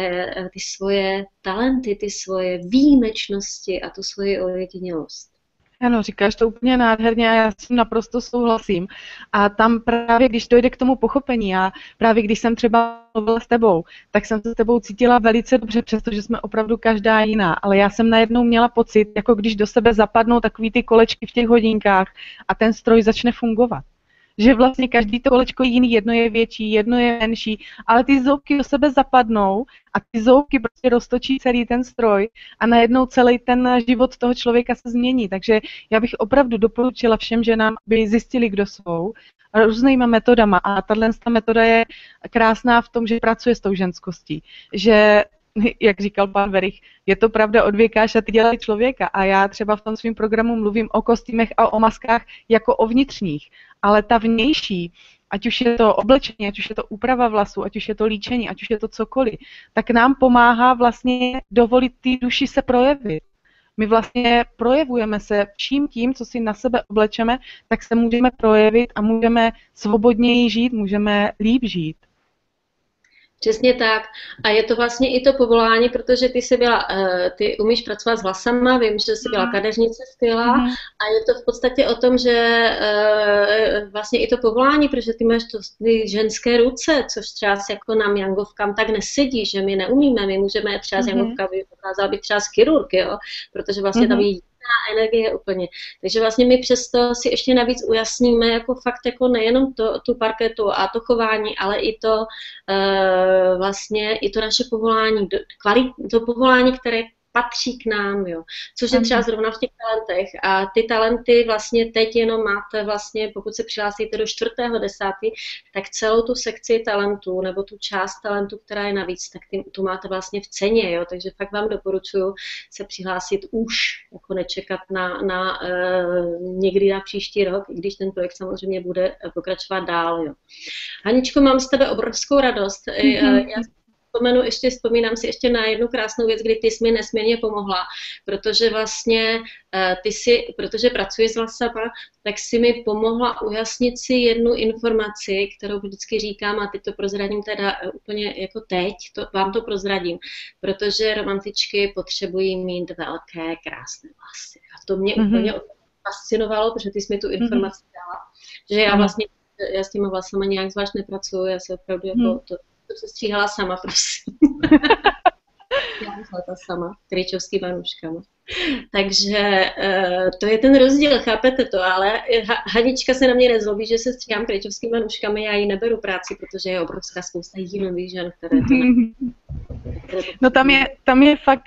svoje talenty, ty svoje výjimečnosti a tu svoji ojedinělost. Ano, říkáš to úplně nádherně a já s tím naprosto souhlasím. A tam právě, když dojde k tomu pochopení a právě když jsem třeba mluvila s tebou, tak jsem se s tebou cítila velice dobře, přestože jsme opravdu každá jiná. Ale já jsem najednou měla pocit, jako když do sebe zapadnou takový ty kolečky v těch hodinkách a ten stroj začne fungovat. Že vlastně každý to kolečko je jiný, jedno je větší, jedno je menší, ale ty zoubky do sebe zapadnou a ty zoubky prostě roztočí celý ten stroj a najednou celý ten život toho člověka se změní. Takže já bych opravdu doporučila všem ženám, aby zjistili, kdo jsou, různýma metodama a tato metoda je krásná v tom, že pracuje s tou ženskostí, že jak říkal pan Verich, je to pravda, odvěkáš a ty dělají člověka. A já třeba v tom svém programu mluvím o kostýmech a o maskách jako o vnitřních. Ale ta vnější, ať už je to oblečení, ať už je to úprava vlasů, ať už je to líčení, ať už je to cokoliv, tak nám pomáhá vlastně dovolit té duši se projevit. My vlastně projevujeme se vším tím, co si na sebe oblečeme, tak se můžeme projevit a můžeme svobodněji žít, můžeme líp žít. Přesně tak. A je to vlastně i to povolání, protože ty umíš pracovat s vlasama, vím, že jsi byla kadeřnice skvělá a je to v podstatě o tom, že vlastně i to povolání, protože ty máš ty ženské ruce, což třeba jako nám jangovkám tak nesedí, že my neumíme, my můžeme třeba s jangovkami dokázala být třeba chirurg, jo, protože vlastně tam je energie úplně. Takže vlastně my přesto si ještě navíc ujasníme jako fakt jako nejenom tu parketu a to chování, ale i to vlastně i to naše povolání, to povolání, které patří k nám, jo. Což je třeba zrovna v těch talentech. A ty talenty vlastně teď jenom máte vlastně, pokud se přihlásíte do 4.10., tak celou tu sekci talentů, nebo tu část talentů, která je navíc, tak tu máte vlastně v ceně, jo. Takže fakt vám doporučuji se přihlásit už, jako nečekat na někdy na příští rok, i když ten projekt samozřejmě bude pokračovat dál, jo. Haničko, mám z tebe obrovskou radost. Vzpomínám si ještě na jednu krásnou věc, kdy ty jsi mi nesmírně pomohla, protože vlastně protože pracuji s vlasama, tak si mi pomohla ujasnit si jednu informaci, kterou vždycky říkám, a teď to prozradím teda úplně jako teď, vám to prozradím, protože romantičky potřebují mít velké, krásné vlasy. A to mě úplně fascinovalo, protože ty jsi mi tu informaci dala, že já s těma vlasama nějak zvlášť nepracuju, já se opravdu jako to se stříhala sama, prosím. Já jsem ta sama, krejčovskýma nůžkama. Takže to je ten rozdíl, chápete to, ale Hanička se na mě nezlobí, že se stříhám krejčovskýma nůžkami, já jí neberu práci, protože je obrovská spousta jiných žen, které to No tam je fakt,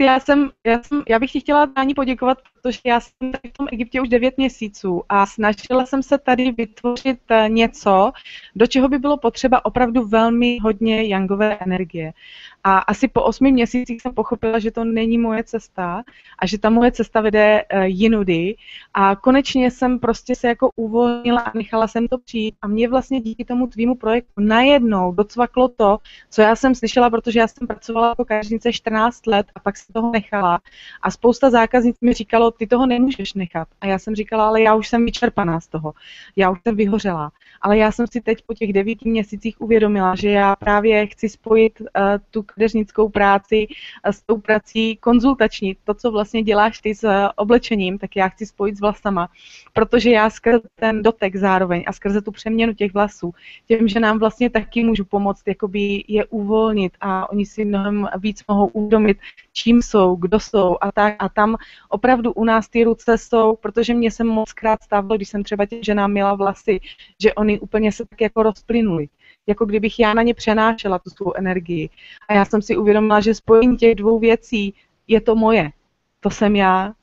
já bych ti chtěla Táni poděkovat, protože já jsem tady v tom Egyptě už 9 měsíců a snažila jsem se tady vytvořit něco, do čeho by bylo potřeba opravdu velmi hodně jangové energie. A asi po 8 měsících jsem pochopila, že to není moje cesta a že ta moje cesta vede jinudy. A konečně jsem prostě se jako uvolnila a nechala jsem to přijít. A mě vlastně díky tomu tvýmu projektu najednou docvaklo to, co já jsem slyšela, protože já jsem pracovala jako kadeřnice 14 let a pak se toho nechala. A spousta zákaznic mi říkalo, ty toho nemůžeš nechat. A já jsem říkala, ale já už jsem vyčerpaná z toho. Já už jsem vyhořela. Ale já jsem si teď po těch 9 měsících uvědomila, že já právě chci spojit tu kadeřnickou práci s tou prací konzultační. To, co vlastně děláš ty s oblečením, tak já chci spojit s vlasama, protože já skrze ten dotek zároveň a skrze tu přeměnu těch vlasů, těm, že nám vlastně taky můžu pomoct jakoby je uvolnit a oni si mnohem víc mohou uvědomit, čím jsou, kdo jsou a tak. A tam opravdu u nás ty ruce jsou, protože mě se moc krát stávalo, když jsem třeba těm ženám měla vlasy, že oni úplně se tak jako rozplynuli. Jako kdybych já na ně přenášela tu svou energii. A já jsem si uvědomila, že spojení těch dvou věcí je to moje. To jsem já,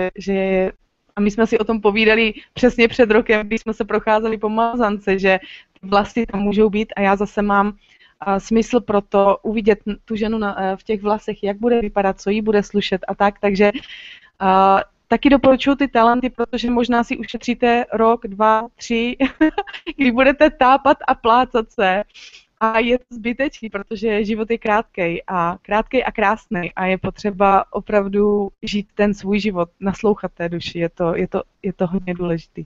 že a my jsme si o tom povídali přesně před rokem, když jsme se procházeli po Mazance, že ty vlasy tam můžou být a já zase mám smysl pro to uvidět tu ženu v těch vlasech, jak bude vypadat, co jí bude slušet a tak. Takže taky doporučuji ty talenty, protože možná si ušetříte rok, 2, 3, kdy budete tápat a plácat se. A je to zbytečný, protože život je krátkej a krásný a je potřeba opravdu žít ten svůj život, naslouchat té duši, je to hodně důležitý.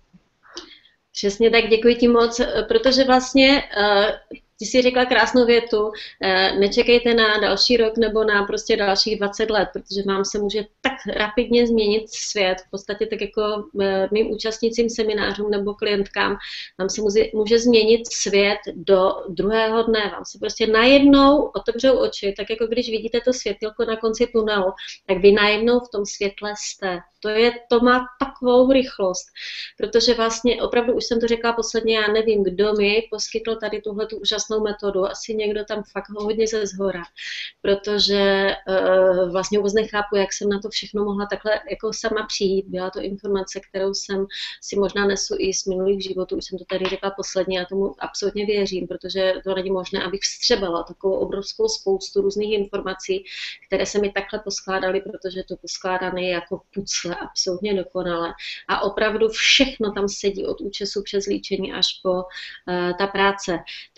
Přesně tak, děkuji ti moc, protože vlastně ty jsi řekla krásnou větu, nečekejte na další rok nebo na prostě dalších 20 let, protože vám se může tak rapidně změnit svět, v podstatě tak jako mým účastnicím seminářům nebo klientkám, vám se může změnit svět do druhého dne, vám se prostě najednou otevřou oči, tak jako když vidíte to světilko na konci tunelu, tak vy najednou v tom světle jste. To má takovou rychlost, protože vlastně opravdu, už jsem to řekla posledně, já nevím, kdo mi poskytl tady tuhletu úžasnou metodu, asi někdo tam fakt hodně ze zhora, protože vlastně vůbec nechápu, jak jsem na to všechno mohla takhle jako sama přijít. Byla to informace, kterou jsem si možná nesu i z minulých životů, už jsem to tady řekla posledně, já tomu absolutně věřím, protože to není možné, abych vstřebala takovou obrovskou spoustu různých informací, které se mi takhle poskládaly, protože to poskládané je jako pucle, absolutně dokonale. A opravdu všechno tam sedí od účesu přes líčení až po ta práce. Takže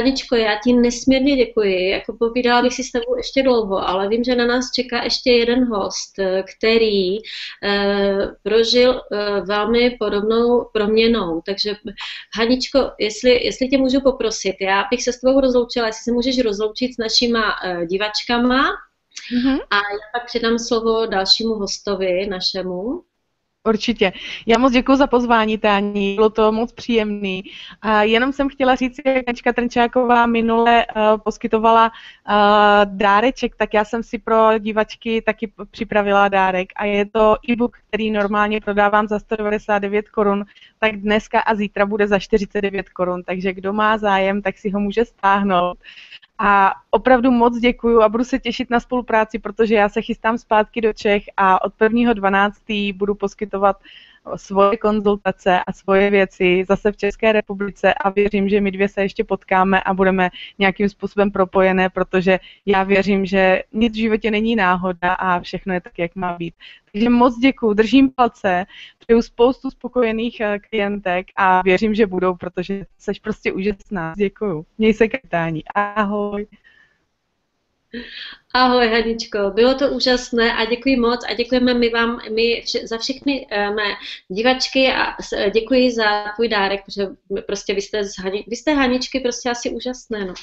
Haničko, já ti nesmírně děkuji, jako povídala bych si s tebou ještě dlouho, ale vím, že na nás čeká ještě jeden host, který prožil velmi podobnou proměnou, takže Haničko, jestli tě můžu poprosit, já bych se s tebou rozloučila, jestli se můžeš rozloučit s našima divačkama a já pak předám slovo dalšímu hostovi našemu. Určitě. Já moc děkuji za pozvání, Táni, bylo to moc příjemný. A jenom jsem chtěla říct, jak Anička Trnčáková minule poskytovala dáreček, tak já jsem si pro divačky taky připravila dárek a je to e-book, který normálně prodávám za 199 korun, tak dneska a zítra bude za 49 korun, takže kdo má zájem, tak si ho může stáhnout. A opravdu moc děkuju a budu se těšit na spolupráci, protože já se chystám zpátky do Čech a od 1.12. budu poskytovat svoje konzultace a svoje věci zase v České republice a věřím, že my dvě se ještě potkáme a budeme nějakým způsobem propojené, protože já věřím, že nic v životě není náhoda a všechno je tak, jak má být. Takže moc děkuju, držím palce, přeju spoustu spokojených klientek a věřím, že budou, protože jsi prostě úžasná. Děkuju. Měj se, Tání. Ahoj. Ahoj Haničko, bylo to úžasné a děkuji moc a děkujeme za všechny mé divačky a děkuji za tvůj dárek, protože prostě vy jste Haničky prostě asi úžasné, no.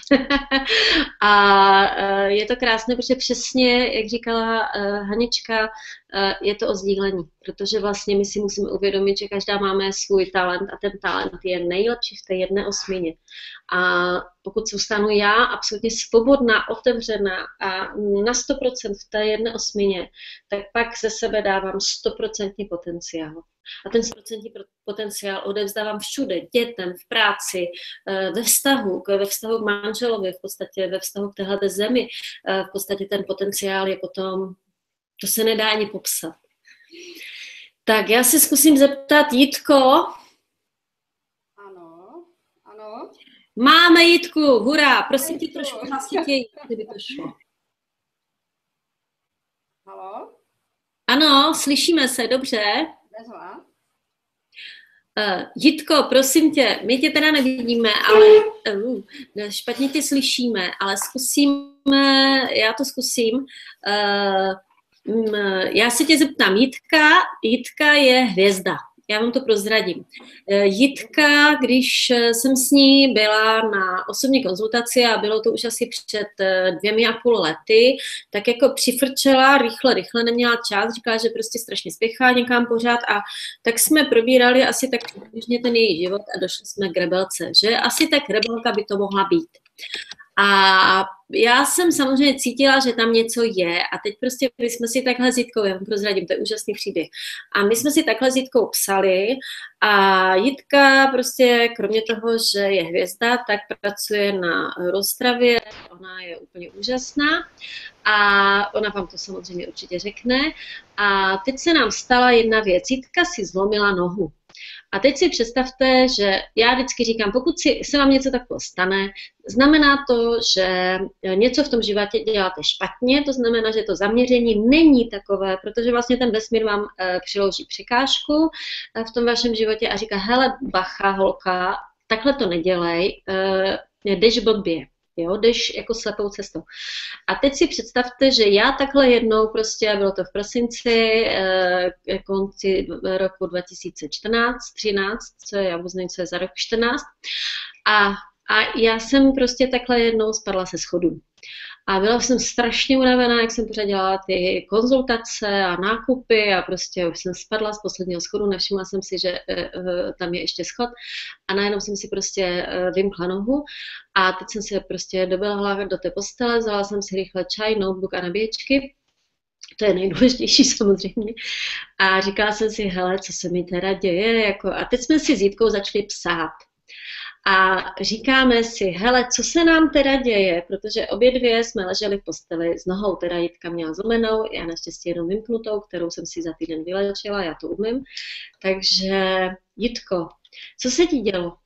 A je to krásné, protože přesně, jak říkala Hanička, je to o sdílení, protože vlastně my si musíme uvědomit, že každá máme svůj talent a ten talent je nejlepší v té jedné osmině. A pokud zůstanu já absolutně svobodná, otevřená a na 100% v té jedné osmině, tak pak ze sebe dávám 100% potenciál. A ten 100% potenciál odevzdávám všude, dětem, v práci, ve vztahu k manželovi, v podstatě ve vztahu k téhleté zemi. V podstatě ten potenciál je potom, to se nedá ani popsat. Tak já se zkusím zeptat Jitko. Ano. Máme Jitku, hurá, prosím tě trošku hlasitěji, kdyby to šlo. Halo? Ano, slyšíme se, dobře. Bezva. Jitko, prosím tě, my tě teda nevidíme, ale špatně tě slyšíme, ale já to zkusím. Já se tě zeptám, Jitka je hvězda. Já vám to prozradím. Jitka, když jsem s ní byla na osobní konzultaci a bylo to už asi před 2,5 lety, tak jako přifrčela rychle, neměla čas, říkala, že prostě strašně spěchá někam pořád a tak jsme probírali asi tak přibližně ten její život a došli jsme k rebelce, že asi tak rebelka by to mohla být. A já jsem samozřejmě cítila, že tam něco je a teď prostě my jsme si takhle s Jitkou, já vám prozradím, to je úžasný příběh, a my jsme si takhle s Jitkou psali a Jitka prostě kromě toho, že je hvězda, tak pracuje na Roztravě, ona je úplně úžasná a ona vám to samozřejmě určitě řekne a teď se nám stala jedna věc, Jitka si zlomila nohu. A teď si představte, že já vždycky říkám, pokud se vám něco takového stane, znamená to, že něco v tom životě děláte špatně, to znamená, že to zaměření není takové, protože vlastně ten vesmír vám přiloží překážku v tom vašem životě a říká, hele, bacha, holka, takhle to nedělej, jdeš blbě. Jo, jdeš jako slepou cestou. A teď si představte, že já takhle jednou prostě, bylo to v prosinci, konci roku 2014, 13, co je, já vůbec nevím, co je za rok 14, a já jsem prostě takhle jednou spadla se schodů. A byla jsem strašně unavená, jak jsem pořád dělala ty konzultace a nákupy a prostě už jsem spadla z posledního schodu, nevšimla jsem si, že tam je ještě schod a najednou jsem si prostě vymkla nohu a teď jsem si prostě doběhla do té postele, vzala jsem si rychle čaj, notebook a nabíječky, to je nejdůležitější samozřejmě, a říkala jsem si, hele, co se mi teda děje, jako, a teď jsme si s Jitkou začali psát. A říkáme si, hele, co se nám teda děje, protože obě dvě jsme leželi v posteli s nohou, teda Jitka měla zlomenou, já naštěstí jenom vymknutou, kterou jsem si za týden vylečila, já to umím. Takže Jitko, co se ti dělo?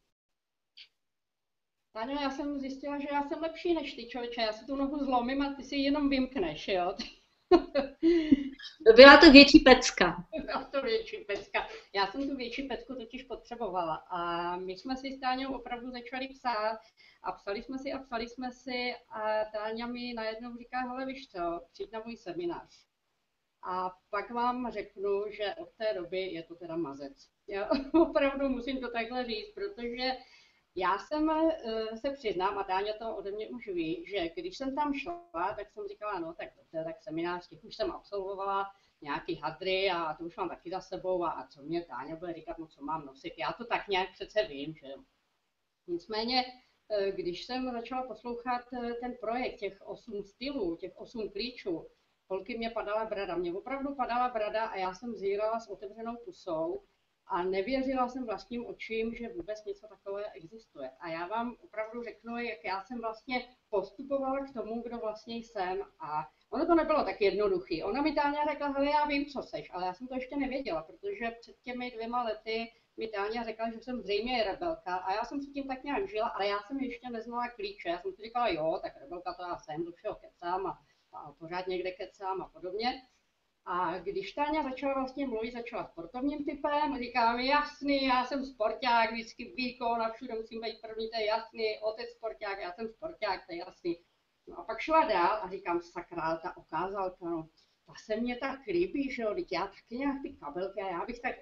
Táňo, já jsem zjistila, že já jsem lepší než ty, člověče, já si tu nohu zlomím a ty si ji jenom vymkneš, jo. Byla to větší pecka. Byla to větší pecka. Já jsem tu větší pecku totiž potřebovala. A my jsme si s Táňou opravdu začali psát a psali jsme si a Táňa mi najednou říká, hele víš co, přijď na můj seminář. A pak vám řeknu, že od té doby je to teda mazec. Já opravdu musím to takhle říct, protože já jsem se přiznám, a Táňa to ode mě už ví, že když jsem tam šla, tak jsem říkala, no tak seminář, těch už jsem absolvovala, nějaký hadry a to už mám taky za sebou a co mě Táňa bude říkat, no co mám nosit, já to tak nějak přece vím, že nicméně, když jsem začala poslouchat ten projekt, těch 8 stylů, těch 8 klíčů, holky mě padala brada, mě opravdu padala brada a já jsem zírala s otevřenou pusou a nevěřila jsem vlastním očím, že vůbec něco takového existuje. A já vám opravdu řeknu, jak já jsem vlastně postupovala k tomu, kdo vlastně jsem. A ono to nebylo tak jednoduché. Ona mi Táňa řekla, hele, já vím, co seš, ale já jsem to ještě nevěděla, protože před těmi 2 lety mi Táňa řekla, že jsem zřejmě rebelka a já jsem si tím tak nějak žila, ale já jsem ještě neznala klíče. Já jsem si říkala, jo, tak rebelka to já jsem, do všeho kecám a pořád někde kecám a podobně. A když Táňa začala vlastně mluvit, začala sportovním typem, říkám, jasný, já jsem sporták, vždycky výkon a všude musím být první, to je jasný, otec sporták, já jsem sporták, to je jasný. No a pak šla dál a říkám, sakra, ta okázalka, no, ta se mně tak líbí, že jo, já taky nějak ty kabelky a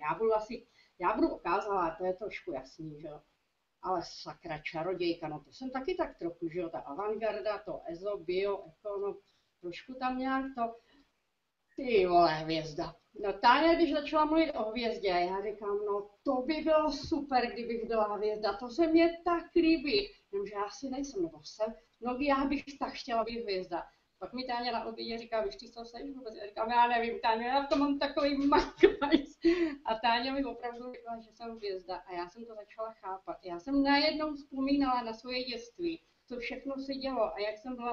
já budu okázala, to je trošku jasný, že jo. Ale sakra, čarodějka, no to jsem taky tak trochu, že jo, ta avantgarda, to EZO, bio, eko, no trošku tam nějak to, ty vole, hvězda. No Táňa, když začala mluvit o hvězdě, já říkám, no to by bylo super, kdybych byla hvězda, to se mně tak líbí. Jenomže já si nejsem, nebo jsem, no já bych tak chtěla být hvězda. Pak mi Táňa na obědě říká, víš, ty co seš vůbec? Já říkám, já nevím, Táňa, já v tom mám takový makvajs. A Táňa mi opravdu řekla, že jsem hvězda a já jsem to začala chápat. Já jsem najednou vzpomínala na svoje dětství, co všechno se dělo a jak jsem byla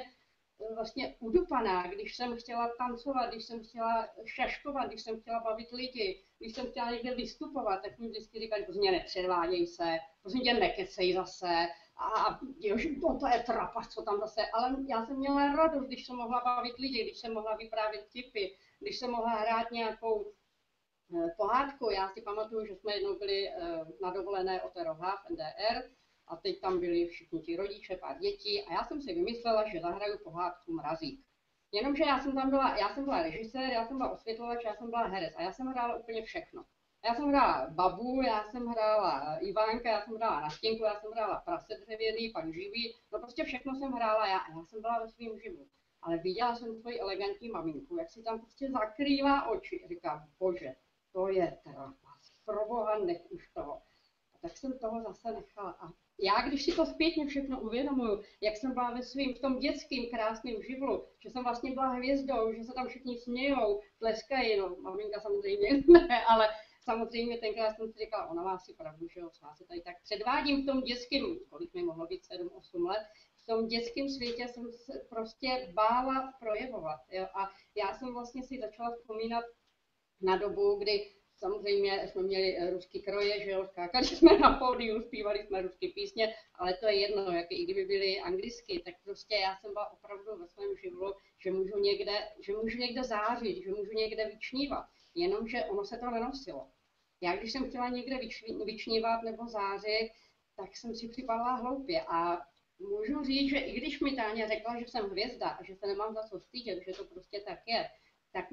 vlastně udupaná, když jsem chtěla tancovat, když jsem chtěla šaškovat, když jsem chtěla bavit lidi, když jsem chtěla někde vystupovat, tak mi vždycky říkali, prosím tě, nepředváděj se, prosím tě, nekecej zase, a to je trapas, co tam zase, ale já jsem měla radost, když jsem mohla bavit lidi, když jsem mohla vyprávět tipy, když jsem mohla hrát nějakou pohádku. Já si pamatuju, že jsme jednou byli na dovolené o Roha v NDR, a teď tam byli všichni ti rodiče, pár dětí a já jsem si vymyslela, že zahraju pohádku Mrazík. Jenomže já jsem byla režisér, já jsem byla osvětlovač, já jsem byla herec a já jsem hrála úplně všechno. Já jsem hrála babu, já jsem hrála Ivánka, já jsem hrála Nastěnku, já jsem hrála prase dřevěný, pak živý, no prostě všechno jsem hrála já a já jsem byla ve svým živu. Ale viděla jsem tvoji elegantní maminku, jak si tam prostě zakrývá oči. Říkám, bože, to je trapas, proboha, nech už toho. A tak jsem toho zase nechala. A já, když si to zpětně všechno uvědomuju, jak jsem byla ve svým, v tom dětským krásným živlu, že jsem vlastně byla hvězdou, že se tam všichni smějou, tleskají, no maminka samozřejmě ne, ale samozřejmě tenkrát jsem si říkala, ona má si pravdu, že jo, já se tady tak předvádím v tom dětském, kolik mi mohlo být 7-8 let, v tom dětském světě jsem se prostě bála projevovat, jo, a já jsem vlastně si začala vzpomínat na dobu, kdy samozřejmě jsme měli ruský kroje, že jo, skákali jsme na pódiu, zpívali jsme ruské písně, ale to je jedno, jak i kdyby byly anglicky, tak prostě já jsem byla opravdu ve svém živlu, že můžu někde zářit, že můžu někde vyčnívat, jenomže ono se to nenosilo. Já když jsem chtěla někde vyčnívat nebo zářit, tak jsem si připadala hloupě a můžu říct, že i když mi Táňa řekla, že jsem hvězda a že se nemám za co stydět, že to prostě tak je, tak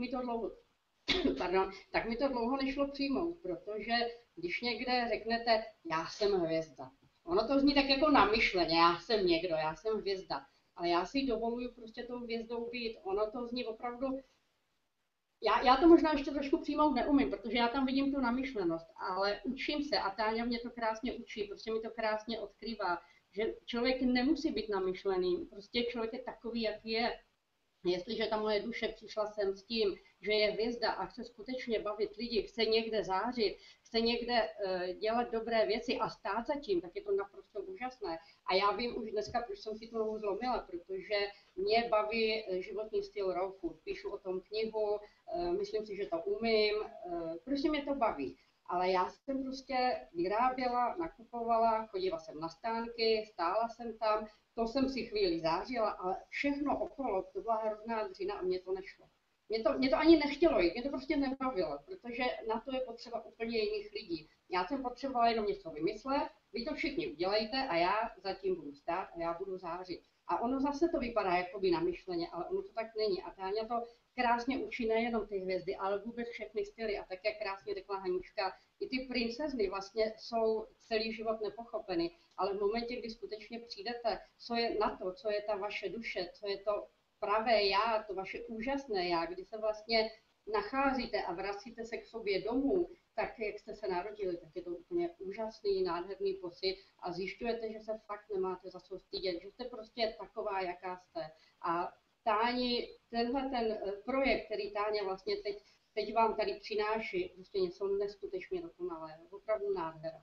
mi to dlouho nešlo přijmout, protože když někde řeknete, já jsem hvězda, ono to zní tak jako namyšleně, já jsem někdo, já jsem hvězda, ale já si dovoluju prostě tou hvězdou být, ono to zní opravdu, já to možná ještě trošku přijmout neumím, protože já tam vidím tu namyšlenost, ale učím se a Táňa mě to krásně učí, prostě mi to krásně odkrývá, že člověk nemusí být namyšlený, prostě člověk je takový, jaký je. Jestliže ta moje duše přišla sem s tím, že je hvězda a chce skutečně bavit lidi, chce někde zářit, chce někde dělat dobré věci a stát za tím, tak je to naprosto úžasné. A já vím už dneska, proč jsem si tu nohu zlomila, protože mě baví životní styl raw food. Píšu o tom knihu, myslím si, že to umím, prostě mě to baví. Ale já jsem prostě vyráběla, nakupovala, chodila jsem na stánky, stála jsem tam, to jsem si chvíli zářila, ale všechno okolo, to byla hrozná dřina a mě to nešlo. Mě to ani nechtělo jít, mě to prostě nebavilo, protože na to je potřeba úplně jiných lidí. Já jsem potřebovala jenom něco vymyslet, vy to všichni udělejte a já zatím budu stát a já budu zářit. A ono zase to vypadá jakoby namyšleně, ale ono to tak není. A Táňa to krásně učí nejenom ty hvězdy, ale vůbec všechny styly. A tak, jak krásně řekla Hanička, i ty princezny vlastně jsou celý život nepochopeny. Ale v momentě, kdy skutečně přijdete, co je na to, co je ta vaše duše, co je to pravé já, to vaše úžasné já, kdy se vlastně nacházíte a vracíte se k sobě domů, tak jak jste se narodili, tak je to úplně úžasný, nádherný pocit a zjišťujete, že se fakt nemáte za co stydět, že jste prostě taková, jaká jste. A Táni, tenhle ten projekt, který Táně vlastně teď vám tady přináší, prostě něco neskutečně dokonalého, opravdu nádhera.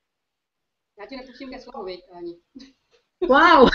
Já tě nepustím ke slovu, Táni. Wow!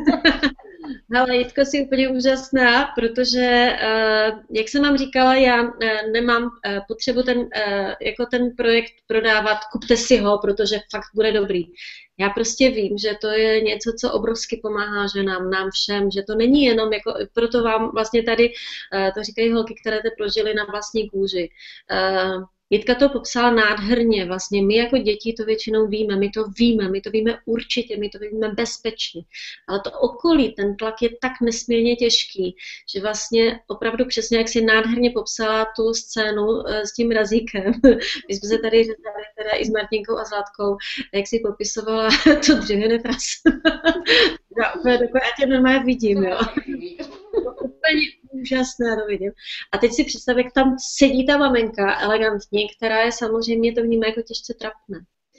Hele, Jitko, jsi úplně úžasná, protože, jak jsem vám říkala, já nemám potřebu ten projekt prodávat, kupte si ho, protože fakt bude dobrý. Já prostě vím, že to je něco, co obrovsky pomáhá ženám, nám všem, že to není jenom, jako, proto vám vlastně tady, to říkají holky, které to prožily na vlastní kůži. Jitka to popsala nádherně, vlastně my jako děti to většinou víme, my to víme určitě, my to víme bezpečně, ale to okolí, ten tlak je tak nesmírně těžký, že vlastně opravdu přesně, jak si nádherně popsala tu scénu s tím razíkem, my jsme se tady řezali teda i s Martinkou a Zlatkou, jak si popisovala to dřevěné praso. Já úplně takové, já tě normálně vidím, jo. Úplně úžasné, to vidím. A teď si představ, jak tam sedí ta maminka elegantně, která je samozřejmě, to vnímá jako těžce trapné.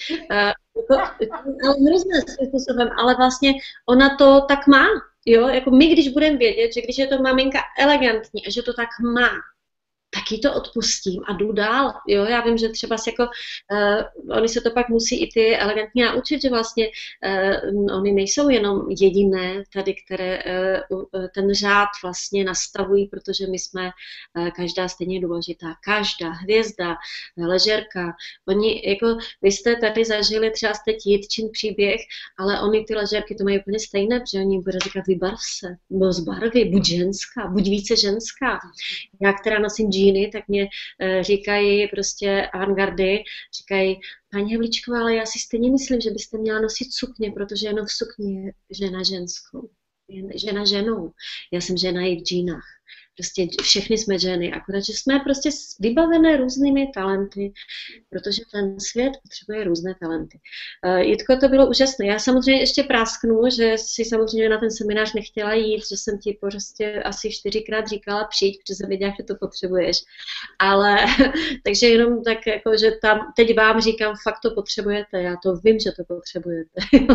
Hrozné způsobem, ale vlastně ona to tak má. Jo? Jako my, když budeme vědět, že když je to maminka elegantní a že to tak má, tak jí to odpustím a jdu dál. Jo? Já vím, že třeba oni se to pak musí i ty elegantně naučit, že vlastně oni nejsou jenom jediné tady, které ten řád vlastně nastavují, protože my jsme každá stejně důležitá. Každá hvězda, ležerka. Oni, jako vy jste tady zažili třeba teď Jitčin příběh, ale oni ty ležerky to mají úplně stejné, protože oni budou říkat vybarv se, nebo zbarvy, buď ženská, buď více ženská. Já, která nosím džíny, tak mě říkají prostě avantgardy, říkají, paní Havlíčková, ale já si stejně myslím, že byste měla nosit sukně, protože jenom v sukni je žena ženskou, žena ženou. Já jsem žena i v džínách. Prostě všechny jsme ženy, akorát, že jsme prostě vybavené různými talenty, protože ten svět potřebuje různé talenty. Jitko, to bylo úžasné. Já samozřejmě ještě prásknu, že si samozřejmě na ten seminář nechtěla jít, že jsem ti prostě asi 4krát říkala přijď, protože jsem věděla, že to potřebuješ. Ale takže jenom tak, jako, že tam teď vám říkám, fakt to potřebujete, já to vím, že to potřebujete.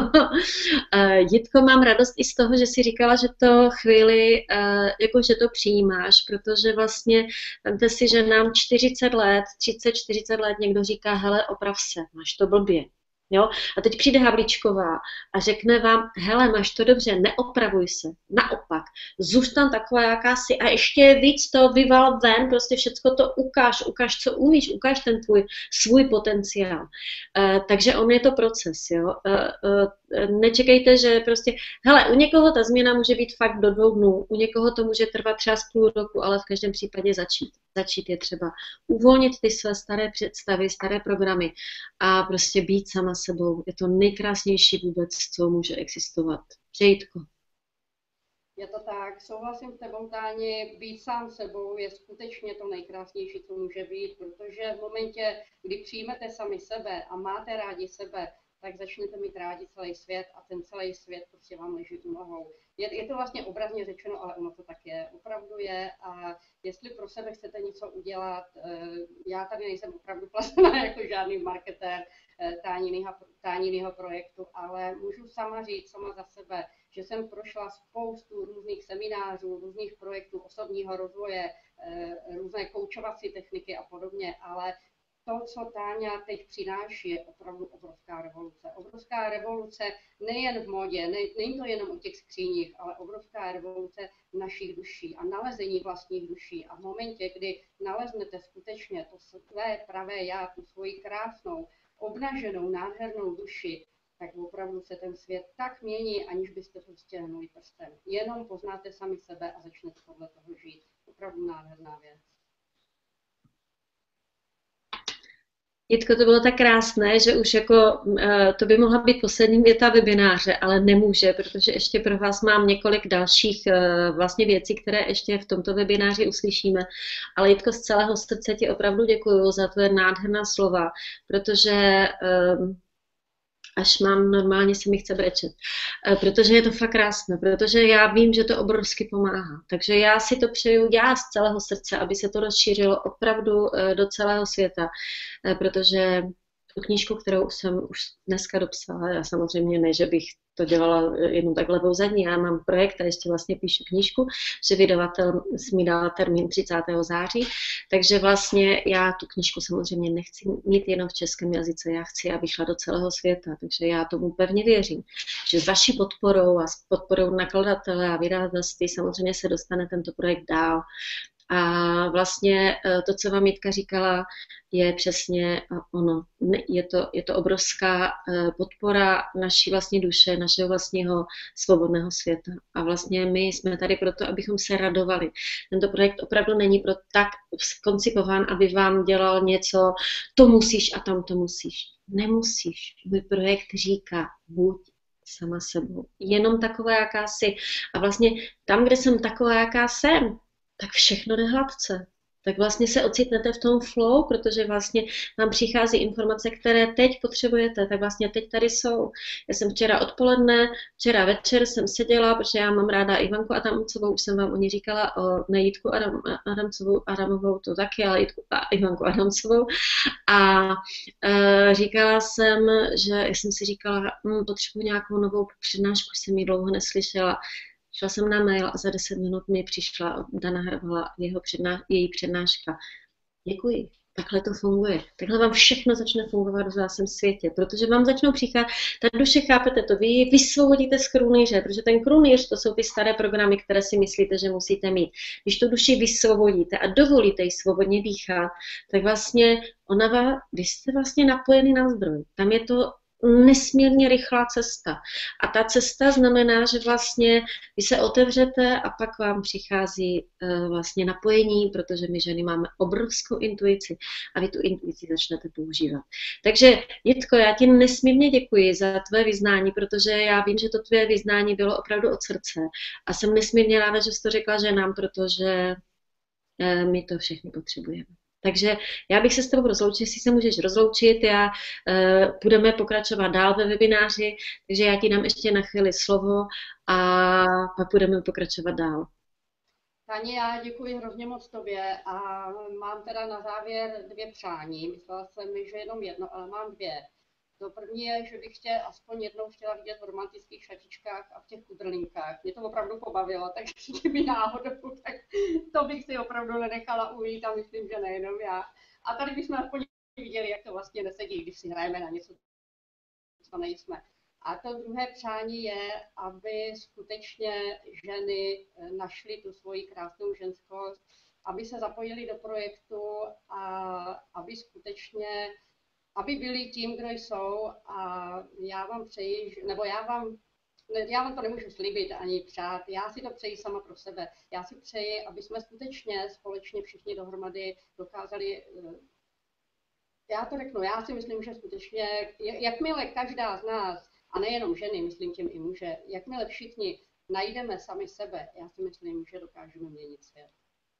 Jitko, mám radost i z toho, že si říkala, že to chvíli, jako že to přijímáš, protože vlastně, vemte si, že nám 40 let, 30-40 let někdo říká, hele, oprav se, máš to blbě. Jo? A teď přijde Havlíčková a řekne vám, hele, máš to dobře, neopravuj se. Naopak, zůstan taková, jaká jsi a ještě víc to vyval ven, prostě všecko to ukáž, co umíš, ukáž ten svůj potenciál. Takže on je to proces, jo. Nečekejte, že prostě, hele, u někoho ta změna může být fakt do 2 dnů, u někoho to může trvat třeba z půl roku, ale v každém případě začít. Začít je třeba uvolnit ty své staré představy, staré programy a prostě být sama sebou. Je to nejkrásnější vůbec, co může existovat. Přejítko. Je to tak, souhlasím s tebou, Táni, být sám sebou je skutečně to nejkrásnější, co může být, protože v momentě, kdy přijmete sami sebe a máte rádi sebe, tak začnete mít rádi celý svět a ten celý svět prostě vám leží u nohou. Je to vlastně obrazně řečeno, ale ono to tak je, opravdu je a jestli pro sebe chcete něco udělat, já tady nejsem opravdu placená jako žádný marketér Tániného projektu, ale můžu sama říct, sama za sebe, že jsem prošla spoustu různých seminářů, různých projektů osobního rozvoje, různé koučovací techniky a podobně, ale to, co Táňa teď přináší, je opravdu obrovská revoluce. Obrovská revoluce nejen v modě, není to jenom o těch skříních, ale obrovská revoluce našich duší a nalezení vlastních duší. A v momentě, kdy naleznete skutečně to své pravé já, tu svoji krásnou, obnaženou, nádhernou duši, tak opravdu se ten svět tak mění, aniž byste prostě hnuli prstem. Jenom poznáte sami sebe a začnete podle toho žít. Opravdu nádherná věc. Jitko, to bylo tak krásné, že už jako to by mohla být poslední věta webináře, ale nemůže, protože ještě pro vás mám několik dalších vlastně věcí, které ještě v tomto webináři uslyšíme. Ale Jitko, z celého srdce ti opravdu děkuju za tvoje nádherná slova, protože až mám normálně se mi chce brečet, protože je to fakt krásné, protože já vím, že to obrovsky pomáhá. Takže já si to přeju já z celého srdce, aby se to rozšířilo opravdu do celého světa, protože tu knížku, kterou jsem už dneska dopsala, já samozřejmě ne, že bych to dělala jenom tak levou zadní, já mám projekt a ještě vlastně píšu knížku, že vydavatel mi dal termín 30. září, takže vlastně já tu knížku samozřejmě nechci mít jenom v českém jazyce, já chci, aby šla do celého světa, takže já tomu pevně věřím, že s vaší podporou a s podporou nakladatele a vydavatelství samozřejmě se dostane tento projekt dál. A vlastně to, co vám Jitka říkala, je přesně ono. Je to obrovská podpora naší vlastní duše, našeho vlastního svobodného světa. A vlastně my jsme tady proto, abychom se radovali. Tento projekt opravdu není pro tak koncipován, aby vám dělal něco, to musíš a tam to musíš. Nemusíš. Můj projekt říká, buď sama sebou. Jenom taková, jaká jsi. A vlastně tam, kde jsem taková, jaká jsem, tak všechno jde hladce. Tak vlastně se ocitnete v tom flow, protože vlastně vám přichází informace, které teď potřebujete, tak vlastně teď tady jsou. Já jsem včera večer jsem seděla, protože já mám ráda Ivanku Adamcovou, už jsem vám o ní říkala, ne Jitku Adamovou, to taky, ale Ivanku Adamcovou. A říkala jsem, že jsem si říkala, potřebuji nějakou novou přednášku, jsem ji dlouho neslyšela. Šla jsem na mail a za 10 minut mi přišla Dana Hrvala, její přednáška. Děkuji, takhle to funguje. Takhle vám všechno začne fungovat v zásem světě, protože vám začnou přicházet, ta duše, chápete to, vy vysvobodíte z krunýře, protože ten krunýř, to jsou ty staré programy, které si myslíte, že musíte mít. Když tu duši vysvobodíte a dovolíte jí svobodně dýchat, tak vlastně vy jste vlastně napojeni na zdroj. Tam je to nesmírně rychlá cesta. A ta cesta znamená, že vlastně vy se otevřete a pak vám přichází vlastně napojení, protože my ženy máme obrovskou intuici a vy tu intuici začnete používat. Takže Jitko, já ti nesmírně děkuji za tvé vyznání, protože já vím, že to tvé vyznání bylo opravdu od srdce a jsem nesmírně ráda, že jsi to řekla ženám, protože my to všichni potřebujeme. Takže já bych se s tebou rozloučila, jestli se můžeš rozloučit, budeme pokračovat dál ve webináři, takže já ti dám ještě na chvíli slovo a pak budeme pokračovat dál. Tani, já děkuji hrozně moc tobě a mám teda na závěr 2 přání. Myslela jsem, že jenom jedno, ale mám 2. To první je, že bych tě aspoň jednou chtěla vidět v romantických šatičkách a v těch kudrlinkách. Mě to opravdu pobavilo, takže kdyby náhodou, tak to bych si opravdu nenechala ujít a myslím, že nejenom já. A tady bychom aspoň viděli, jak to vlastně nesedí, když si hrajeme na něco, co nejsme. A to druhé přání je, aby skutečně ženy našly tu svoji krásnou ženskost, aby se zapojili do projektu a aby skutečně aby byli tím, kdo jsou, a já vám přeji, nebo já vám to nemůžu slíbit ani přát, já si to přeji sama pro sebe. Já si přeji, aby jsme skutečně společně všichni dohromady dokázali, já to řeknu, já si myslím, že skutečně, jakmile každá z nás, a nejenom ženy, myslím tím i muže, jakmile všichni najdeme sami sebe, já si myslím, že dokážeme měnit svět.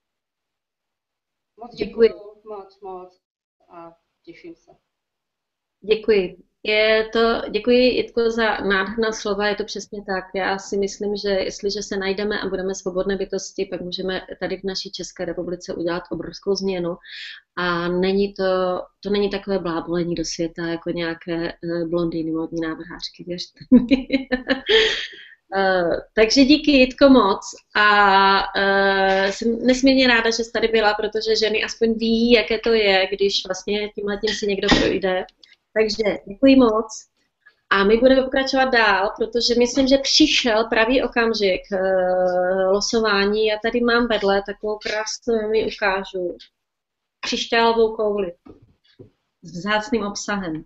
Moc děkuji, moc a těším se. Děkuji. Děkuji, Jitko, za nádherná slova, je to přesně tak. Já si myslím, že jestliže se najdeme a budeme svobodné bytosti, pak můžeme tady v naší České republice udělat obrovskou změnu. A to není takové blábolení do světa, jako nějaké blondýny, módní návrhářky, věřte mi. Takže díky, Jitko, moc. A jsem nesmírně ráda, že jsi tady byla, protože ženy aspoň ví, jaké to je, když vlastně tímhletím si někdo projde. Takže děkuji moc. A my budeme pokračovat dál, protože myslím, že přišel pravý okamžik losování. Já tady mám vedle takovou krásnou, mi ukážu, křišťálovou kouli s vzácným obsahem.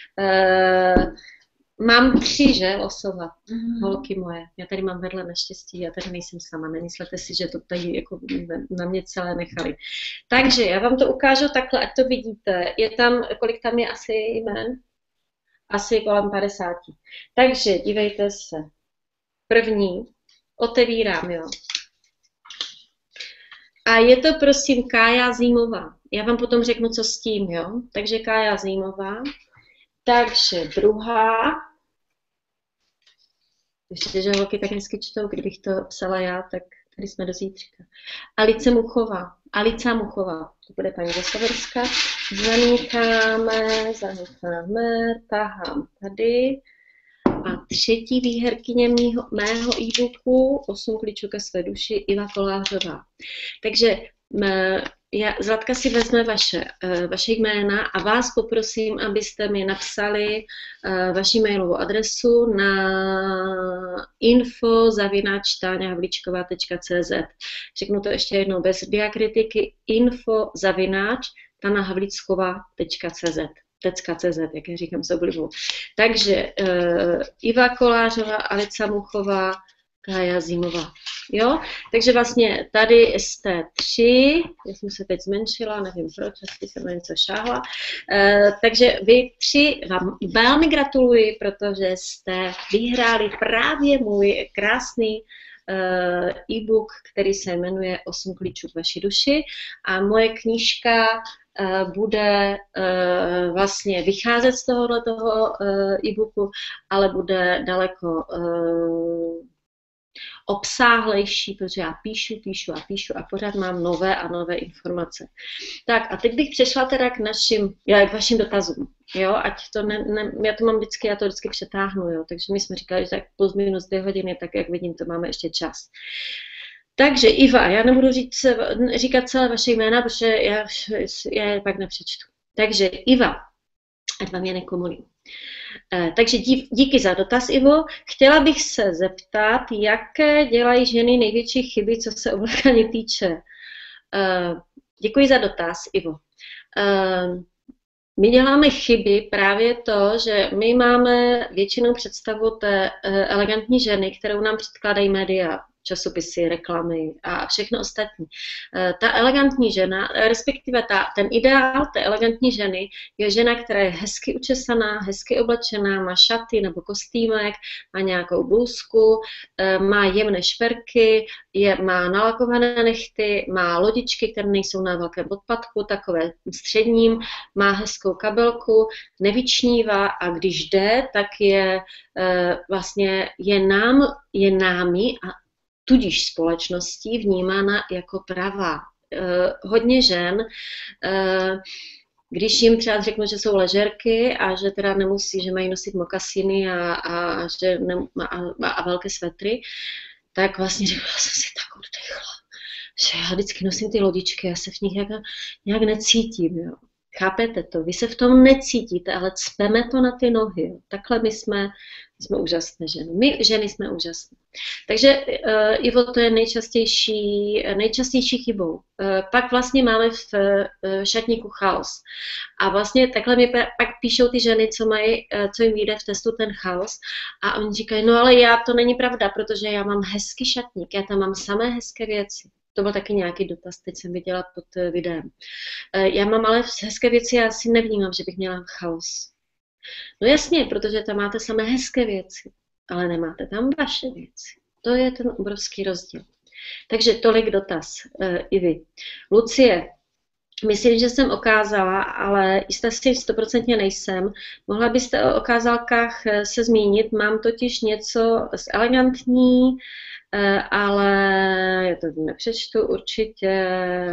Mám 3, že, losovat, holky moje. Já tady mám vedle naštěstí, já tady nejsem sama, nemyslete si, že to tady jako na mě celé nechali. Takže já vám to ukážu takhle, ať to vidíte. Je tam, kolik tam je asi jmen? Asi kolem 50. Takže dívejte se. První otevírám, jo. A je to, prosím, Kája Zímová. Já vám potom řeknu, co s tím, jo. Takže Kája Zímová. Takže druhá. Ještě, že holky tak hezky čtou, kdybych to psala já, tak tady jsme do zítřka. Alice Muchová. Alica Muchová. To bude paní Zasaverská. Zanecháme, tahám tady. A třetí výherkyně mého e-booku 8 klíčů ke své duši, Iva Kolářová. Takže Zlatka si vezme vaše jména a vás poprosím, abyste mi napsali vaši mailovou adresu na info@taňahavličková.cz. Řeknu to ještě jednou bez diakritiky, info@taňahavličková.cz. .cz, jak já říkám s oblibou. Takže Iva Kolářová, Alica Muchová, Kája Zímová. Jo? Takže vlastně tady jste 3, já jsem se teď zmenšila, nevím proč, asi jsem na něco šáhla. Takže vy 3 vám velmi gratuluji, protože jste vyhráli právě můj krásný e-book, který se jmenuje 8 klíčů k vaší duši a moje knížka bude vlastně vycházet z tohoto e-booku, ale bude daleko obsáhlejší, protože já píšu a pořád mám nové a nové informace. Tak a teď bych přešla teda k vašim dotazům. Jo, ať to já to vždycky přetáhnu, jo, takže my jsme říkali, že tak plus minus 2 hodiny, tak jak vidím, to máme ještě čas. Takže Iva, já nebudu říkat celé vaše jména, protože já je pak nepřečtu. Takže Iva, ať vám je nekomolím. Takže díky za dotaz, Ivo. Chtěla bych se zeptat, jaké dělají ženy největší chyby, co se oblékání týče. Děkuji za dotaz, Ivo. My děláme chyby právě to, že my máme většinou představu té elegantní ženy, kterou nám předkládají média, časopisy, reklamy a všechno ostatní. Ta elegantní žena, respektive ten ideál té elegantní ženy je žena, která je hezky učesaná, hezky oblečená, má šaty nebo kostýmek, má nějakou blůzku, má jemné šperky, má nalakované nechty, má lodičky, které nejsou na velkém podpatku, takové středním, má hezkou kabelku, nevyčnívá a když jde, tak je vlastně je námi a tudíž společností vnímána jako pravá. Hodně žen, když jim třeba řeknu, že jsou ležerky a že teda nemusí, že mají nosit mokasiny a velké svetry, tak vlastně řeknu, já jsem si tak oddechla, že já vždycky nosím ty lodičky, já se v nich nějak necítím. Jo. Chápete to? Vy se v tom necítíte, ale cpeme to na ty nohy. Jo. Takhle my jsme úžasné ženy. My ženy jsme úžasné. Takže Ivo, to je nejčastější chybou. Pak vlastně máme v šatníku chaos. A vlastně takhle mi pak píšou ty ženy, co jim vyjde v testu ten chaos. A oni říkají, no ale to není pravda, protože já mám hezký šatník, já tam mám samé hezké věci. To byl taky nějaký dotaz, teď jsem viděla pod videem. Já mám ale hezké věci, já si nevnímám, že bych měla chaos. No jasně, protože tam máte samé hezké věci, ale nemáte tam vaše věci. To je ten obrovský rozdíl. Takže tolik dotaz, i vy. Lucie, myslím, že jsem okázala, ale jistě si 100% nejsem. Mohla byste o okázalkách se zmínit? Mám totiž něco z elegantní, ale já to nepřečtu určitě.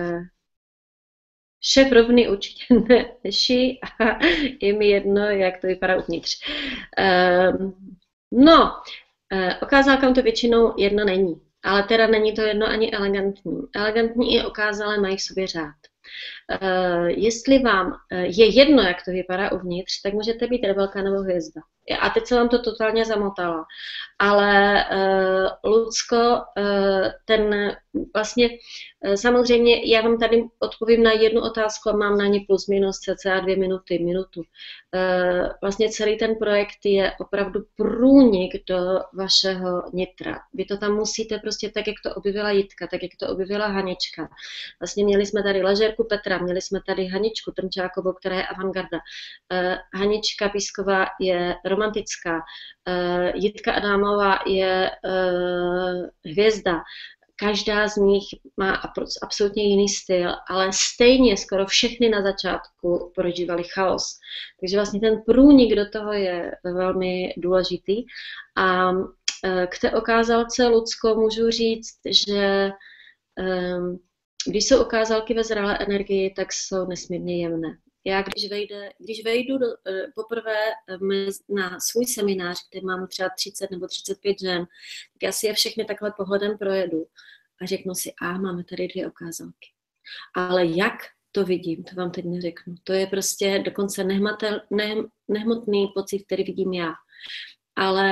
Šéf rovný určitě neší a je mi jedno, jak to vypadá uvnitř. No, Okázalkám to většinou jedno není, ale teda není to jedno ani elegantní. Elegantní i okázalé mají v sobě řád. Jestli vám je jedno, jak to vypadá uvnitř, tak můžete být rebelka nebo hvězda. A teď jsem vám to totálně zamotala. Ale Lucko, ten vlastně, samozřejmě já vám tady odpovím na jednu otázku a mám na ní plus minus cca 2 minutu. Vlastně celý ten projekt je opravdu průnik do vašeho nitra. Vy to tam musíte prostě tak, jak to objevila Jitka, tak, jak to objevila Hanička. Vlastně měli jsme tady Ležérku Petra, měli jsme tady Haničku Trnčákovou, která je avantgarda. Hanička Písková je romantická, Jitka Adámová je hvězda. Každá z nich má absolutně jiný styl, ale stejně skoro všechny na začátku prožívali chaos. Takže vlastně ten průnik do toho je velmi důležitý. A k té okázalce, Lucko, můžu říct, že když jsou okázalky ve zralé energii, tak jsou nesmírně jemné. Já když vejdu poprvé na svůj seminář, kde mám třeba 30 nebo 35 žen, tak já si je všechny takhle pohledem projedu a řeknu si, máme tady 2 okázalky. Ale jak to vidím, to vám teď neřeknu. To je prostě dokonce nehmotný pocit, který vidím já. Ale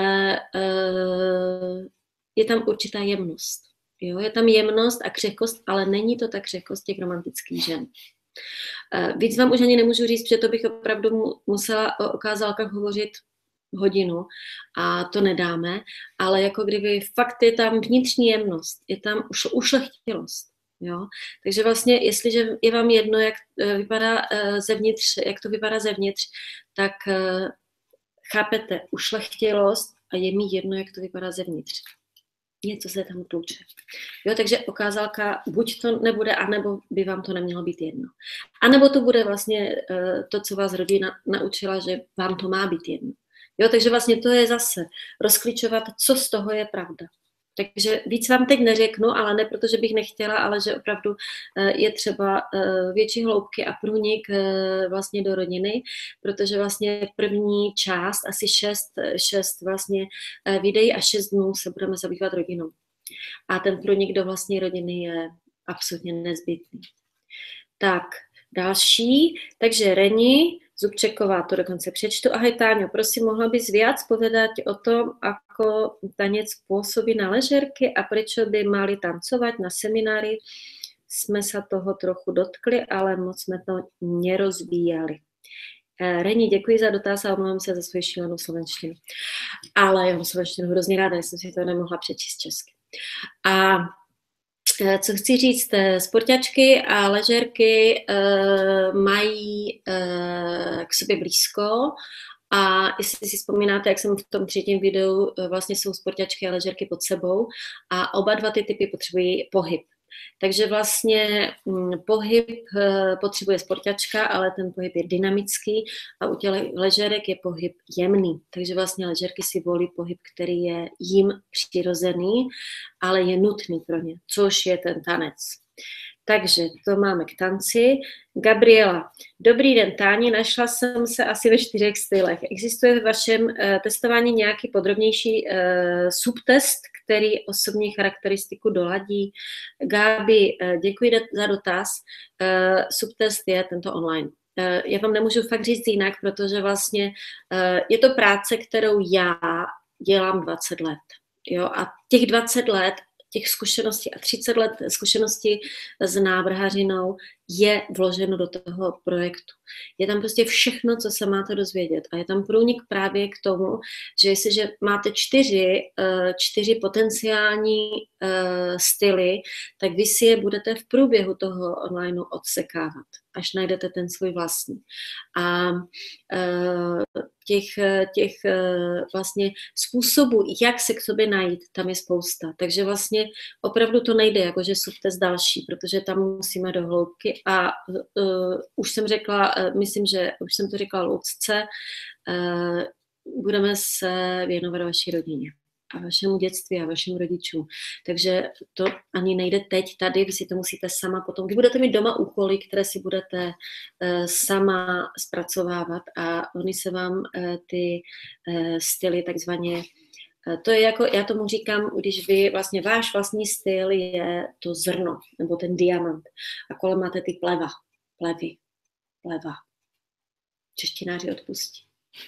je tam určitá jemnost. Jo? Je tam jemnost a křehkost, ale není to ta křehkost těch romantických žen. Víc vám už ani nemůžu říct, protože to bych opravdu musela o okázalkách hovořit hodinu a to nedáme, ale jako kdyby fakt je tam vnitřní jemnost, je tam ušlechtilost. Jo? Takže vlastně, jestliže je vám jedno, jak vypadá zevnitř, jak to vypadá zevnitř, tak chápete ušlechtilost a je mi jedno, jak to vypadá zevnitř. Něco se tam tluče. Jo, takže okázalka buď to nebude, anebo by vám to nemělo být jedno. A nebo to bude vlastně to, co vás rodina naučila, že vám to má být jedno. Jo, takže vlastně to je zase rozklíčovat, co z toho je pravda. Takže víc vám teď neřeknu, ale ne protože bych nechtěla, ale že opravdu je třeba větší hloubky a průnik vlastně do rodiny, protože vlastně první část, asi 6 vlastně videí a 6 dnů se budeme zabývat rodinou. A ten průnik do vlastní rodiny je absolutně nezbytný. Tak, další, takže Reni Zubčeková, to dokonce přečtu. Ahoj Táňo, prosím, mohla bys viac povedať o tom, ako tanec pôsobí na ležerky a prečo by mali tancovať na seminári? Jsme sa toho trochu dotkli, ale moc jsme to nerozvíjali. Reni, děkuji za dotaz a omlouvám se za svoji šílenou slovenštinu. Ale já mám slovenštinu hrozně ráda, jsem si to nemohla přečíst česky. A co chci říct, sportačky a ležerky mají k sobě blízko a jestli si vzpomínáte, jak jsem v tom 3. videu, vlastně jsou sportačky a ležerky pod sebou a oba dva ty typy potřebují pohyb. Takže vlastně pohyb potřebuje sportačka, ale ten pohyb je dynamický a u těch ležerek je pohyb jemný. Takže vlastně ležerky si volí pohyb, který je jim přirozený, ale je nutný pro ně, což je ten tanec. Takže to máme k tanci. Gabriela. Dobrý den, Táni, našla jsem se asi ve 4 stylech. Existuje v vašem testování nějaký podrobnější subtest, který osobní charakteristiku doladí? Gabi, děkuji za dotaz. Subtest je tento online. Já vám nemůžu fakt říct jinak, protože vlastně je to práce, kterou já dělám 20 let. Jo? A těch 20 let těch zkušeností a 30 let zkušeností s návrhařinou je vloženo do toho projektu. Je tam prostě všechno, co se máte dozvědět. A je tam průnik právě k tomu, že jestliže máte 4 potenciální styly, tak vy si je budete v průběhu toho online odsekávat, až najdete ten svůj vlastní. A těch vlastně způsobů, jak se k sobě najít, tam je spousta. Takže vlastně opravdu to nejde jakože subtest další, protože tam musíme do hloubky a už jsem řekla, myslím, že už jsem to řekla Lucce, budeme se věnovat vaší rodině a vašemu dětství a vašim rodičům. Takže to ani nejde teď tady, vy si to musíte sama potom. Vy budete mít doma úkoly, které si budete sama zpracovávat a oni se vám ty styly takzvaně To je jako, já tomu říkám, když vy vlastně váš vlastní styl je to zrno, nebo ten diamant. A kolem máte ty pleva. Češtináři odpustí.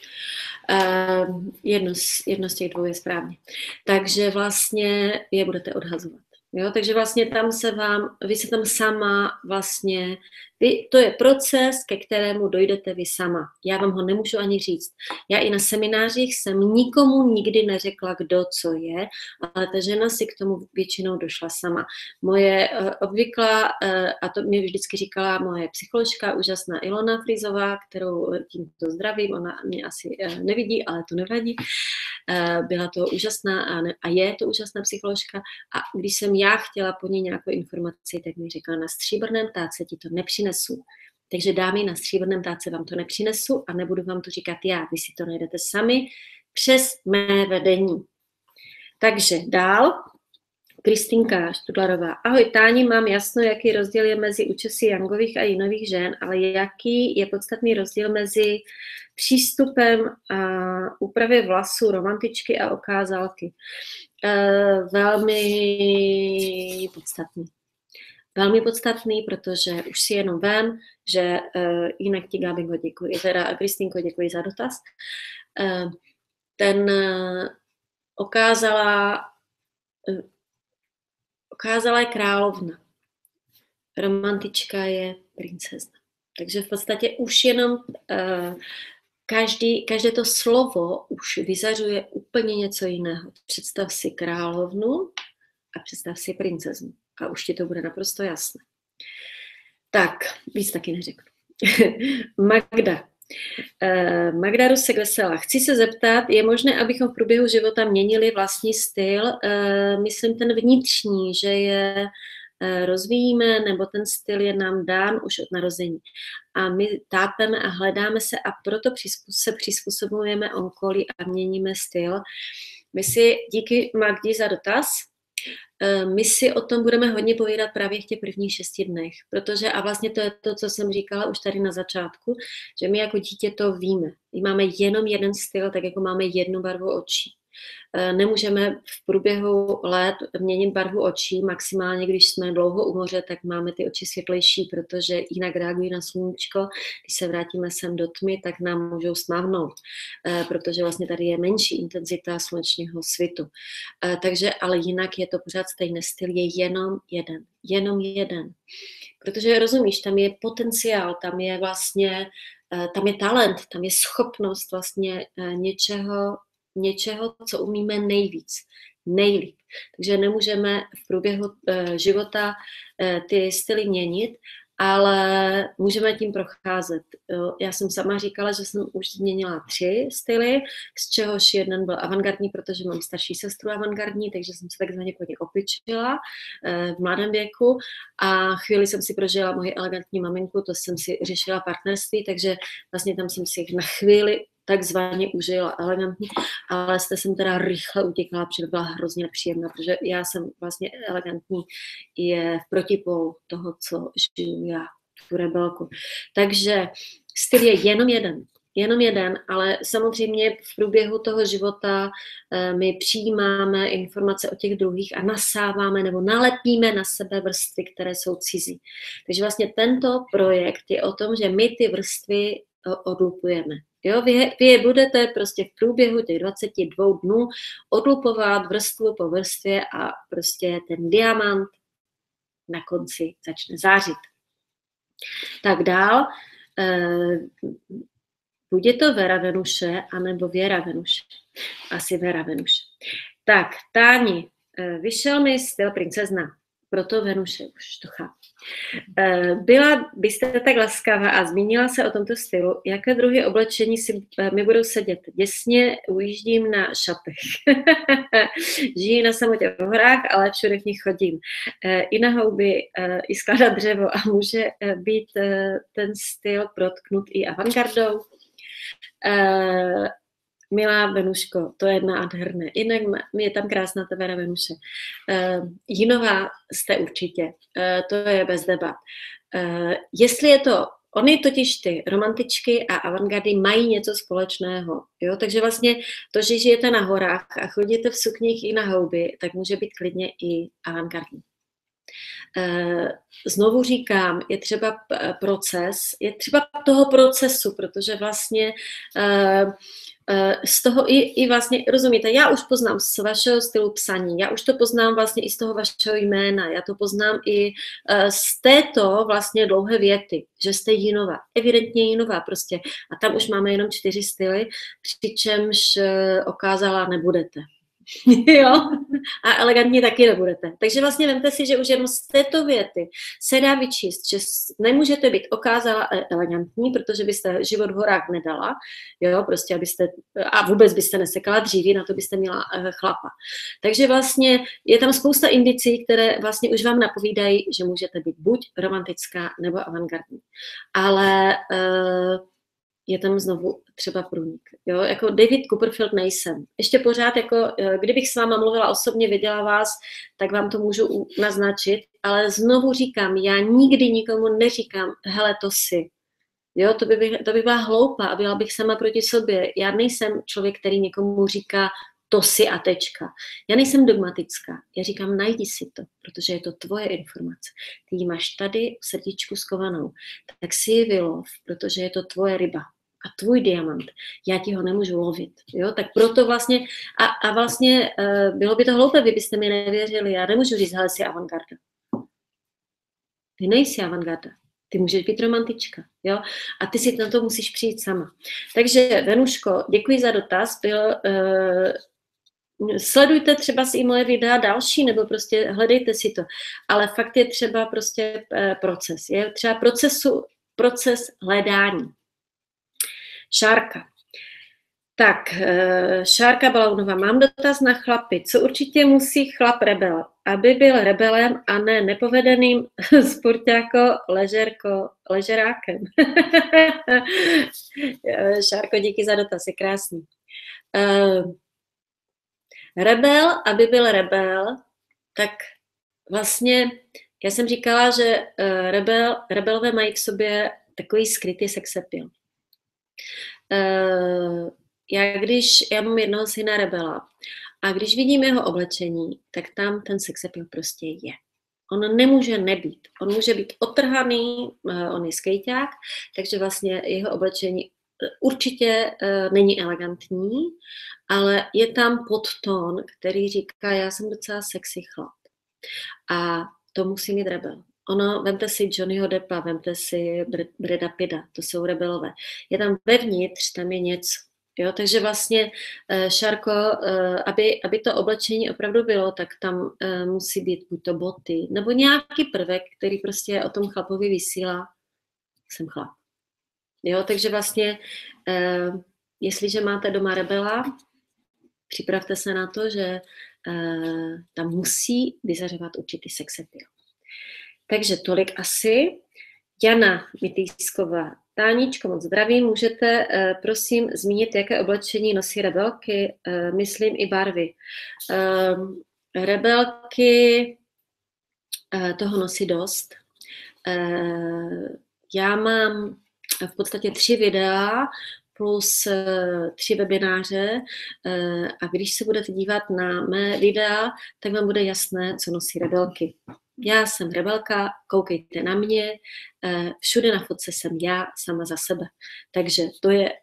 Jedno z těch dvou je správně. Takže vlastně je budete odhazovat. Jo? Takže vlastně vy se tam sama vlastně, to je proces, ke kterému dojdete vy sama. Já vám ho nemůžu ani říct. Já i na seminářích jsem nikomu nikdy neřekla, kdo co je, ale ta žena si k tomu většinou došla sama. Moje obvyklá, a to mi vždycky říkala moje psycholožka, úžasná Ilona Frizová, kterou tímto zdravím, ona mě asi nevidí, ale to nevadí. Byla to úžasná a je to úžasná psycholožka a když jsem já chtěla po ní nějakou informaci, tak mi řekla, na stříbrném táce ti to nepřinesu. Takže dámy, na stříbrném táce vám to nepřinesu a nebudu vám to říkat já, vy si to najdete sami přes mé vedení. Takže dál, Kristýnka Študlarová. Ahoj Táni, mám jasno, jaký rozdíl je mezi účesy jangových a jinových žen, ale jaký je podstatný rozdíl mezi přístupem a úpravě vlasů, romantičky a okázalky. Velmi podstatný. Velmi podstatný, protože už si jenom vem, že jinak ti Gábinko děkuji, teda Kristýnko děkuji za dotaz. Ten okázala je královna. Romantička je princezna. Takže v podstatě už jenom každé to slovo už vyzařuje úplně něco jiného. Představ si královnu a představ si princeznu. A už ti to bude naprosto jasné. Tak, víc taky neřeknu. Magda Rusek Veselá. Chci se zeptat, je možné, abychom v průběhu života měnili vlastní styl? Myslím ten vnitřní, že je rozvíjíme, nebo ten styl je nám dán už od narození. A my tápeme a hledáme se a proto se přizpůsobujeme okolí a měníme styl. Díky Magdi za dotaz. My si o tom budeme hodně povídat právě v těch prvních 6 dnech, protože a vlastně to je to, co jsem říkala už tady na začátku, že my jako dítě to víme. My máme jenom jeden styl, tak jako máme jednu barvu očí. Nemůžeme v průběhu let měnit barvu očí, maximálně když jsme dlouho u moře, tak máme ty oči světlejší, protože jinak reagují na sluníčko. Když se vrátíme sem do tmy, tak nám můžou smavnout, protože vlastně tady je menší intenzita slunečního svitu. Takže ale jinak je to pořád stejný styl, je jenom jeden. Protože rozumíš, tam je potenciál, tam je vlastně, tam je talent, tam je schopnost vlastně něčeho, co umíme nejlíp. Takže nemůžeme v průběhu života ty styly měnit, ale můžeme tím procházet. Já jsem sama říkala, že jsem už změnila 3 styly, z čehož jeden byl avantgardní, protože mám starší sestru avantgardní, takže jsem se takzvaně po ně opičila v mladém věku a chvíli jsem si prožila moji elegantní maminku, to jsem si řešila partnerství, takže vlastně tam jsem si na chvíli takzvaně užila elegantní, ale jsem teda rychle utěkala, protože byla hrozně nepříjemná, protože já jsem vlastně elegantní je v protipolu toho, co žiju já, tu rebelku. Takže styl je jenom jeden, ale samozřejmě v průběhu toho života my přijímáme informace o těch druhých a nasáváme nebo nalepíme na sebe vrstvy, které jsou cizí. Takže vlastně tento projekt je o tom, že my ty vrstvy odlupujeme. Jo, vy je budete prostě v průběhu těch 22 dnů odlupovat vrstvu po vrstvě a prostě ten diamant na konci začne zářit. Tak dál, buď je to Vera Venuše, anebo Věra Venuše. Asi Vera Venuše. Tak, Táni, vyšel mi styl princezna, proto Venuše, už to chápu. Byla byste tak laskavá a zmínila se o tomto stylu, jaké druhy oblečení si mi budou sedět. Děsně ujíždím na šatech. Žiji na samotě v horách, ale všude v nich chodím. I na houby, i skládat dřevo a může být ten styl protknut i avantgardou. Milá Venuško, to je nádherné. Jinak je tam krásná ta Vera Venuše. Jinová jste určitě, to je bez debat. Jestli je to Ony totiž ty romantičky a avantgardy mají něco společného. Jo? Takže vlastně to, že žijete na horách a chodíte v sukních i na houby, tak může být klidně i avantgardní. Znovu říkám, je třeba proces, je třeba toho procesu, protože vlastně z toho i vlastně, rozumíte, já už poznám z vašeho stylu psaní, já už to poznám vlastně i z toho vašeho jména, já to poznám i z této vlastně dlouhé věty, že jste jinová, evidentně jinová prostě. A tam už máme jenom 4 styly, přičemž okázala nebudete. Jo? A elegantně taky nebudete. Takže vlastně vemte si, že už jenom z této věty se dá vyčíst, že nemůžete být okázala elegantní, protože byste život v horách nedala, jo, prostě abyste, a vůbec byste nesekala dříví, na to byste měla chlapa. Takže vlastně je tam spousta indicí, které vlastně už vám napovídají, že můžete být buď romantická nebo avantgardní. Ale je tam znovu třeba průnik. Jo? Jako David Copperfield nejsem. Ještě pořád, jako, kdybych s váma mluvila osobně, viděla vás, tak vám to můžu naznačit, ale znovu říkám, já nikdy nikomu neříkám, hele, to si. Jo? To by byla hloupá a byla bych sama proti sobě. Já nejsem člověk, který někomu říká, to si a tečka. Já nejsem dogmatická. Já říkám, najdi si to, protože je to tvoje informace. Ty ji máš tady v srdíčku skovanou. Tak si ji vylov, protože je to tvoje ryba a tvůj diamant. Já ti ho nemůžu lovit. Jo? Tak proto vlastně, a vlastně bylo by to hloupé, vy byste mi nevěřili. Já nemůžu říct, hele, jsi avantgarda. Ty nejsi avantgarda. Ty můžeš být romantička, jo? A ty si na to musíš přijít sama. Takže, Venuško, děkuji za dotaz. Sledujte třeba si i moje videa další, nebo prostě hledejte si to. Ale fakt je třeba prostě proces. Je třeba proces hledání. Šárka. Tak, Šárka Balaunová, mám dotaz na chlapy. Co určitě musí chlap rebel? Aby byl rebelem a ne nepovedeným ležerákem. Šárko, díky za dotaz, je krásný. Rebel, aby byl rebel, tak vlastně, já jsem říkala, že rebelové mají v sobě takový skrytý sexappeal. Já mám jednoho syna rebela a když vidím jeho oblečení, tak tam ten sexappeal prostě je. On nemůže nebýt. On může být otrhaný, on je skejťák, takže vlastně jeho oblečení určitě není elegantní, ale je tam podtón, který říká, já jsem docela sexy chlap. A to musí mít rebel. Vemte si Johnnyho Deppa, vemte si Brada Pitta, to jsou rebelové. Je tam vevnitř, tam je něco. Jo? Takže vlastně, Šárko, aby to oblečení opravdu bylo, tak tam musí být buď to boty, nebo nějaký prvek, který prostě o tom chlapovi vysílá, jsem chlap. Jo? Takže vlastně, jestliže máte doma rebela, připravte se na to, že tam musí vyzařovat určitý sexappeal. Takže tolik asi. Jana Mitýsková. Táničko, moc zdravím. Můžete, prosím, zmínit, jaké oblečení nosí rebelky? Myslím i barvy. Rebelky toho nosí dost. Já mám v podstatě 3 videa plus 3 webináře a když se budete dívat na mé videa, tak vám bude jasné, co nosí rebelky. Já jsem rebelka, koukejte na mě, všude na fotce jsem já sama za sebe. Takže to je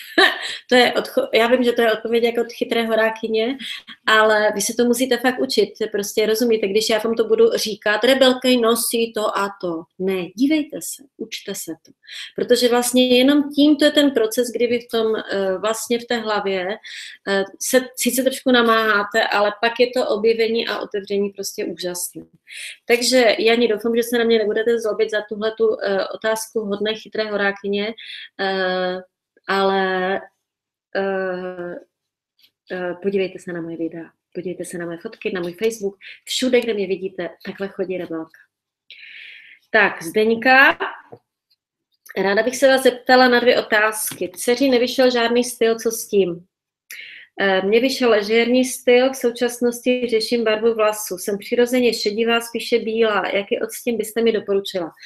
já vím, že to je odpověď jako od chytré horákyně, ale vy se to musíte fakt učit. Prostě rozumíte, když já vám to budu říkat, rebelky nosí to a to. Ne, dívejte se, učte se to. Protože vlastně jenom tímto je ten proces, kdy vy v tom vlastně v té hlavě se sice trošku namáháte, ale pak je to objevení a otevření prostě úžasné. Takže Jani, doufám, že se na mě nebudete zlobit za tuhletu otázku hodné chytré horákyně, ale podívejte se na moje videa, podívejte se na moje fotky, na můj Facebook, všude, kde mě vidíte, takhle chodí rebelka. Tak, Zdeňka, ráda bych se vás zeptala na 2 otázky. Dceři nevyšel žádný styl, co s tím? Mně vyšel ležérní styl, v současnosti řeším barvu vlasů. Jsem přirozeně šedivá, spíše bílá. Jaký odstín byste mi doporučila?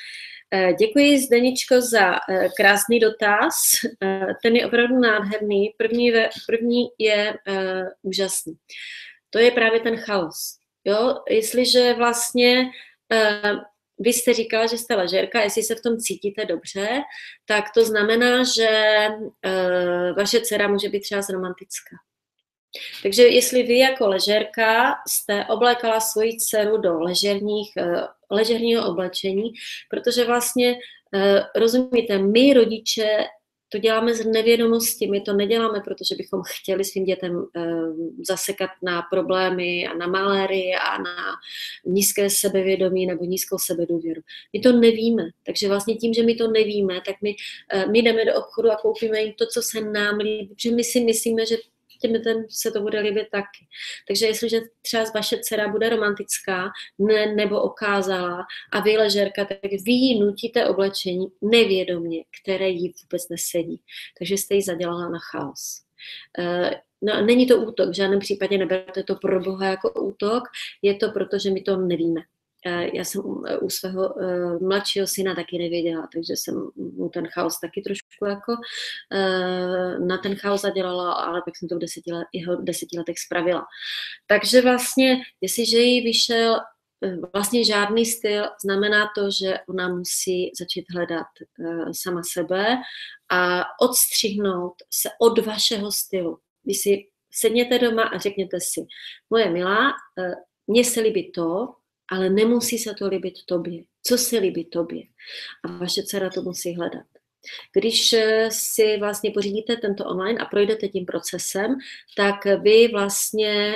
Děkuji, Zdeničko, za krásný dotaz. Ten je opravdu nádherný. První je úžasný. To je právě ten chaos. Jo? Jestliže vlastně vy jste říkala, že jste ležérka, jestli se v tom cítíte dobře, tak to znamená, že vaše dcera může být třeba romantická. Takže jestli vy jako ležérka jste oblékala svoji dceru do ležerního oblečení, protože vlastně, rozumíte, my rodiče to děláme z nevědomosti, my to neděláme, protože bychom chtěli svým dětem zasekat na problémy a na malérii a na nízké sebevědomí nebo nízkou sebedůvěru. My to nevíme, takže vlastně tím, že my to nevíme, tak my jdeme do obchodu a koupíme jim to, co se nám líbí, protože my si myslíme, že těm se to bude líbit taky. Takže jestliže třeba vaše dcera bude romantická nebo okázalá a vy ležérka, tak vy jí nutíte oblečení nevědomě, které jí vůbec nesedí. Takže jste jí zadělala na chaos. No, není to útok, v žádném případě neberte to pro Boha jako útok, je to proto, že my to nevíme. Já jsem u svého mladšího syna taky nevěděla, takže jsem mu ten chaos taky trošku jako na ten chaos zadělala, ale pak jsem to v jeho 10 letech spravila. Takže vlastně, jestliže jí vyšel vlastně žádný styl, znamená to, že ona musí začít hledat sama sebe a odstřihnout se od vašeho stylu. Vy si sedněte doma a řekněte si, moje milá, mně se líbí to, ale nemusí se to líbit tobě. Co se líbí tobě? A vaše dcera to musí hledat. Když si vlastně pořídíte tento online a projdete tím procesem, tak vy vlastně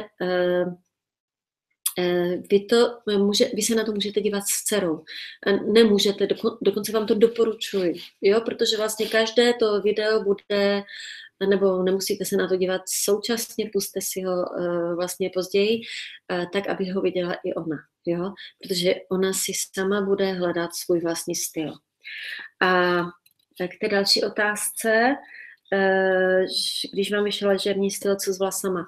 vy se na to můžete dívat s dcerou. Nemůžete, dokonce vám to doporučuji, jo? Protože vlastně každé to video bude, nebo nemusíte se na to dívat současně, puste si ho vlastně později, tak, aby ho viděla i ona, jo? Protože ona si sama bude hledat svůj vlastní styl. A k té další otázce, když vám vyšel ležerní styl, co s vlasama?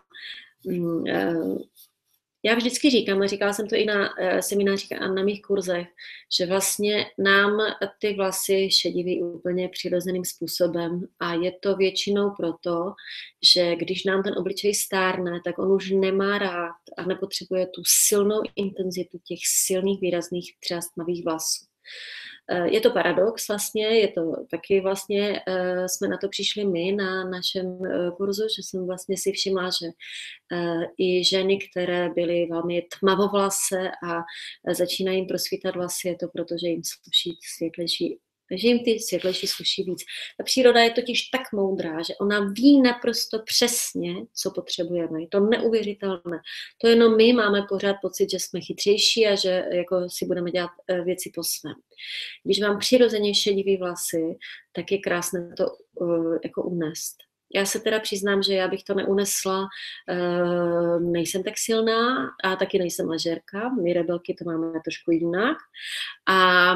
Já vždycky říkám, a říkala jsem to i na seminářích a na mých kurzech, že vlastně nám ty vlasy šediví úplně přirozeným způsobem a je to většinou proto, že když nám ten obličej stárne, tak on už nemá rád a nepotřebuje tu silnou intenzitu těch silných, výrazných, třeba tmavých vlasů. Je to paradox vlastně, je to taky vlastně, jsme na to přišli my na našem kurzu, že jsem vlastně si všimla, že i ženy, které byly velmi tmavovlasé a začínají jim prosvítat vlasy, je to proto, že jim sluší světlejší, že jim ty světlejší sluší víc. Ta příroda je totiž tak moudrá, že ona ví naprosto přesně, co potřebujeme. Je to neuvěřitelné. To jenom my máme pořád pocit, že jsme chytřejší a že jako si budeme dělat věci po svém. Když mám přirozeně šedivý vlasy, tak je krásné to jako unést. Já se teda přiznám, že já bych to neunesla, nejsem tak silná a taky nejsem ležérka. My rebelky to máme trošku jinak. A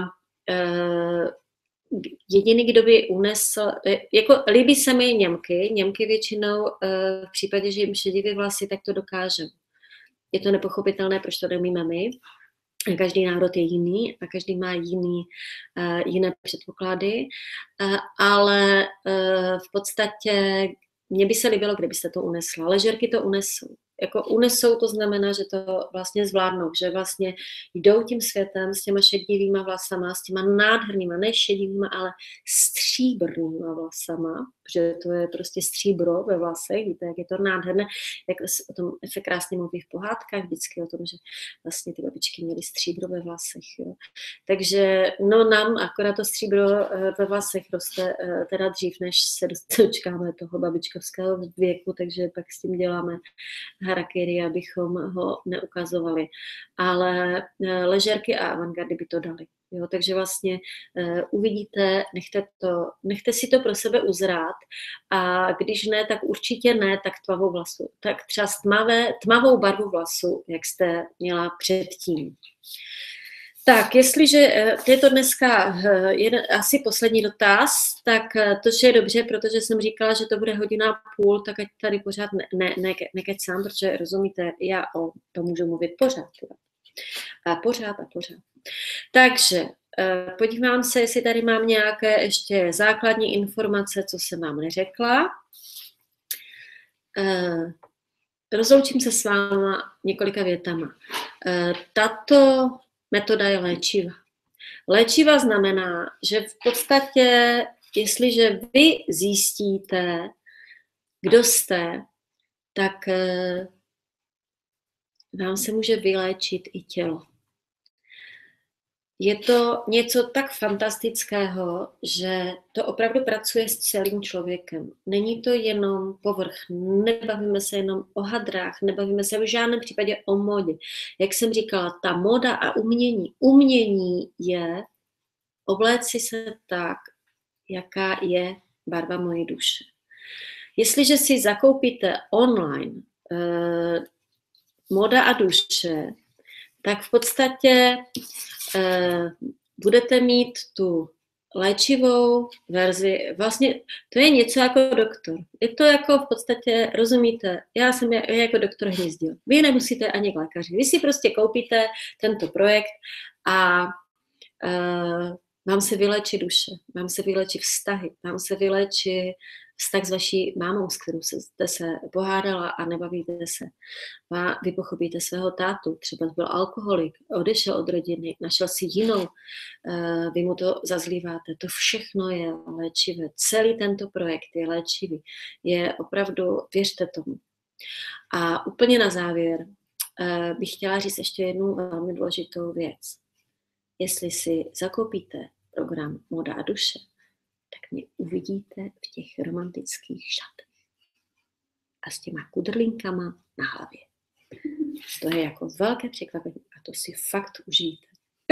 jediný, kdo by unesl, jako líbí se mi Němky většinou v případě, že jim šedivé vlasy, tak to dokážou. Je to nepochopitelné, proč to neumíme my. Každý národ je jiný a každý má jiné předpoklady, ale v podstatě mně by se líbilo, kdybyste to unesla. Ležérky to unesou. Jako unesou, to znamená, že to vlastně zvládnou, že vlastně jdou tím světem s těma šedivýma vlasama, s těma nádhernýma, ne šedivýma, ale stříbrnýma vlasama, protože to je prostě stříbro ve vlasech, víte, jak je to nádherné, jak o tom se krásně mluví v pohádkách, vždycky o tom, že vlastně ty babičky měly stříbro ve vlasech, jo. Takže no nám akorát to stříbro ve vlasech roste teda dřív, než se dočkáme toho babičkovského věku, takže pak s tím děláme harakiri, abychom ho neukazovali. Ale ležérky a avantgardy by to dali. Jo, takže vlastně uvidíte, nechte si to pro sebe uzrát a když ne, tak určitě ne tak tmavou vlasu. Tak třeba tmavou barvu vlasu, jak jste měla předtím. Tak, jestliže to je to dneska asi poslední dotaz, tak to je dobře, protože jsem říkala, že to bude 1,5 hodiny, tak ať tady pořád nekecám, protože rozumíte, já o tom můžu mluvit pořád. A pořád. Takže podívám se, jestli tady mám nějaké ještě základní informace, co jsem vám neřekla. Rozloučím se s váma několika větama. Tato metoda je léčivá. Léčiva znamená, že v podstatě, jestliže vy zjistíte, kdo jste, tak vám se může vyléčit i tělo. Je to něco tak fantastického, že to opravdu pracuje s celým člověkem. Není to jenom povrch, nebavíme se jenom o hadrách, nebavíme se v žádném případě o modě. Jak jsem říkala, ta moda a umění. Umění je obléci se tak, jaká je barva mojí duše. Jestliže si zakoupíte online moda a duše, tak v podstatě budete mít tu léčivou verzi. Vlastně to je něco jako doktor. Je to jako v podstatě, rozumíte, já jsem jako doktor Hnízdil. Vy nemusíte ani k lékaři. Vy si prostě koupíte tento projekt a vám se vyléčí duše, vám se vyléčí vztahy, vám se vyléčí vztah s vaší mámou, s kterou jste se pohádala a nebavíte se. Vy pochopíte svého tátu, třeba byl alkoholik, odešel od rodiny, našel si jinou, vy mu to zazlíváte. To všechno je léčivé. Celý tento projekt je léčivý. Je opravdu, věřte tomu. A úplně na závěr bych chtěla říct ještě jednu velmi důležitou věc. Jestli si zakoupíte program Moda a duše, tak mě uvidíte v těch romantických šatech. A s těma kudrlinkama na hlavě. To je jako velké překvapení a to si fakt užijte.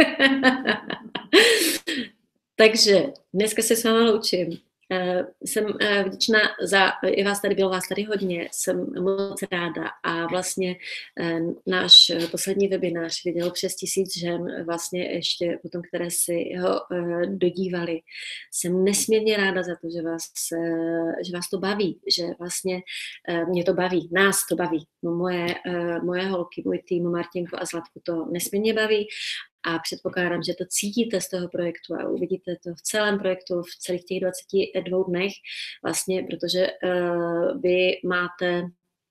Takže dneska se s vámi loučím. Jsem vděčná za, bylo vás tady hodně, jsem moc ráda a vlastně náš poslední webinář viděl přes 1000 žen, vlastně ještě potom, které si ho dodívali. Jsem nesmírně ráda za to, že vás to baví, že vlastně mě to baví, nás to baví. No moje holky, můj tým, Martinku a Zlatku to nesmírně baví. A předpokládám, že to cítíte z toho projektu a uvidíte to v celém projektu, v celých těch 22 dnech, vlastně, protože vy máte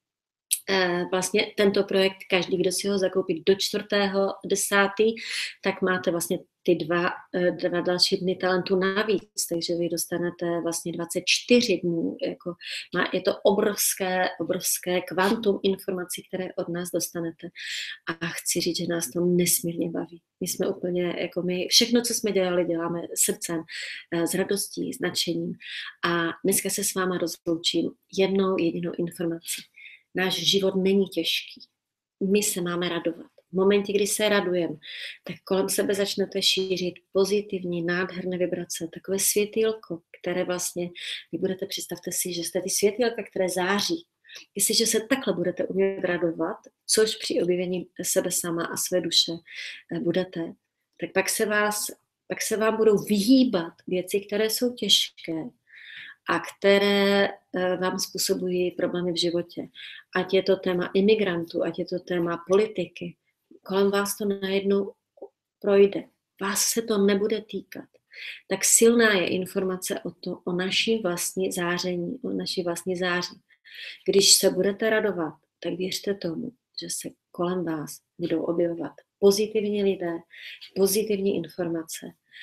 vlastně tento projekt, každý, kdo si ho zakoupí do 4.10., tak máte vlastně ty dva další dny talentu navíc, takže vy dostanete vlastně 24 dnů. Je to obrovské kvantum informací, které od nás dostanete. A chci říct, že nás to nesmírně baví. My jsme úplně, všechno, co jsme dělali, děláme srdcem, s radostí, s nadšením. A dneska se s váma rozloučím jednou jedinou informací. Náš život není těžký. My se máme radovat. V momentě, kdy se radujeme, tak kolem sebe začnete šířit pozitivní, nádherné vibrace, takové světýlko, které vlastně, vy budete, představte si, že jste ty světýlka, které září. Jestliže se takhle budete umět radovat, což při objevení sebe sama a své duše budete, tak pak se vám budou vyhýbat věci, které jsou těžké, a které vám způsobují problémy v životě. Ať je to téma imigrantů, ať je to téma politiky, kolem vás to najednou projde. Vás se to nebude týkat. Tak silná je informace o naší vlastní záření, o naší vlastní září. Když se budete radovat, tak věřte tomu, že se kolem vás budou objevovat pozitivní lidé, pozitivní informace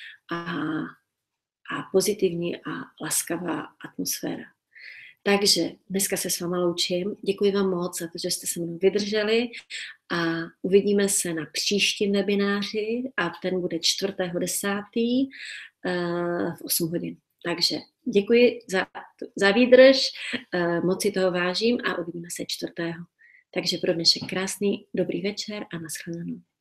a pozitivní a laskavá atmosféra. Takže dneska se s váma loučím. Děkuji vám moc za to, že jste se mnou vydrželi a uvidíme se na příštím webináři a ten bude 4.10. v 8 hodin. Takže děkuji za výdrž, moc si toho vážím a uvidíme se 4. Takže pro dnešek krásný dobrý večer a nashledanou.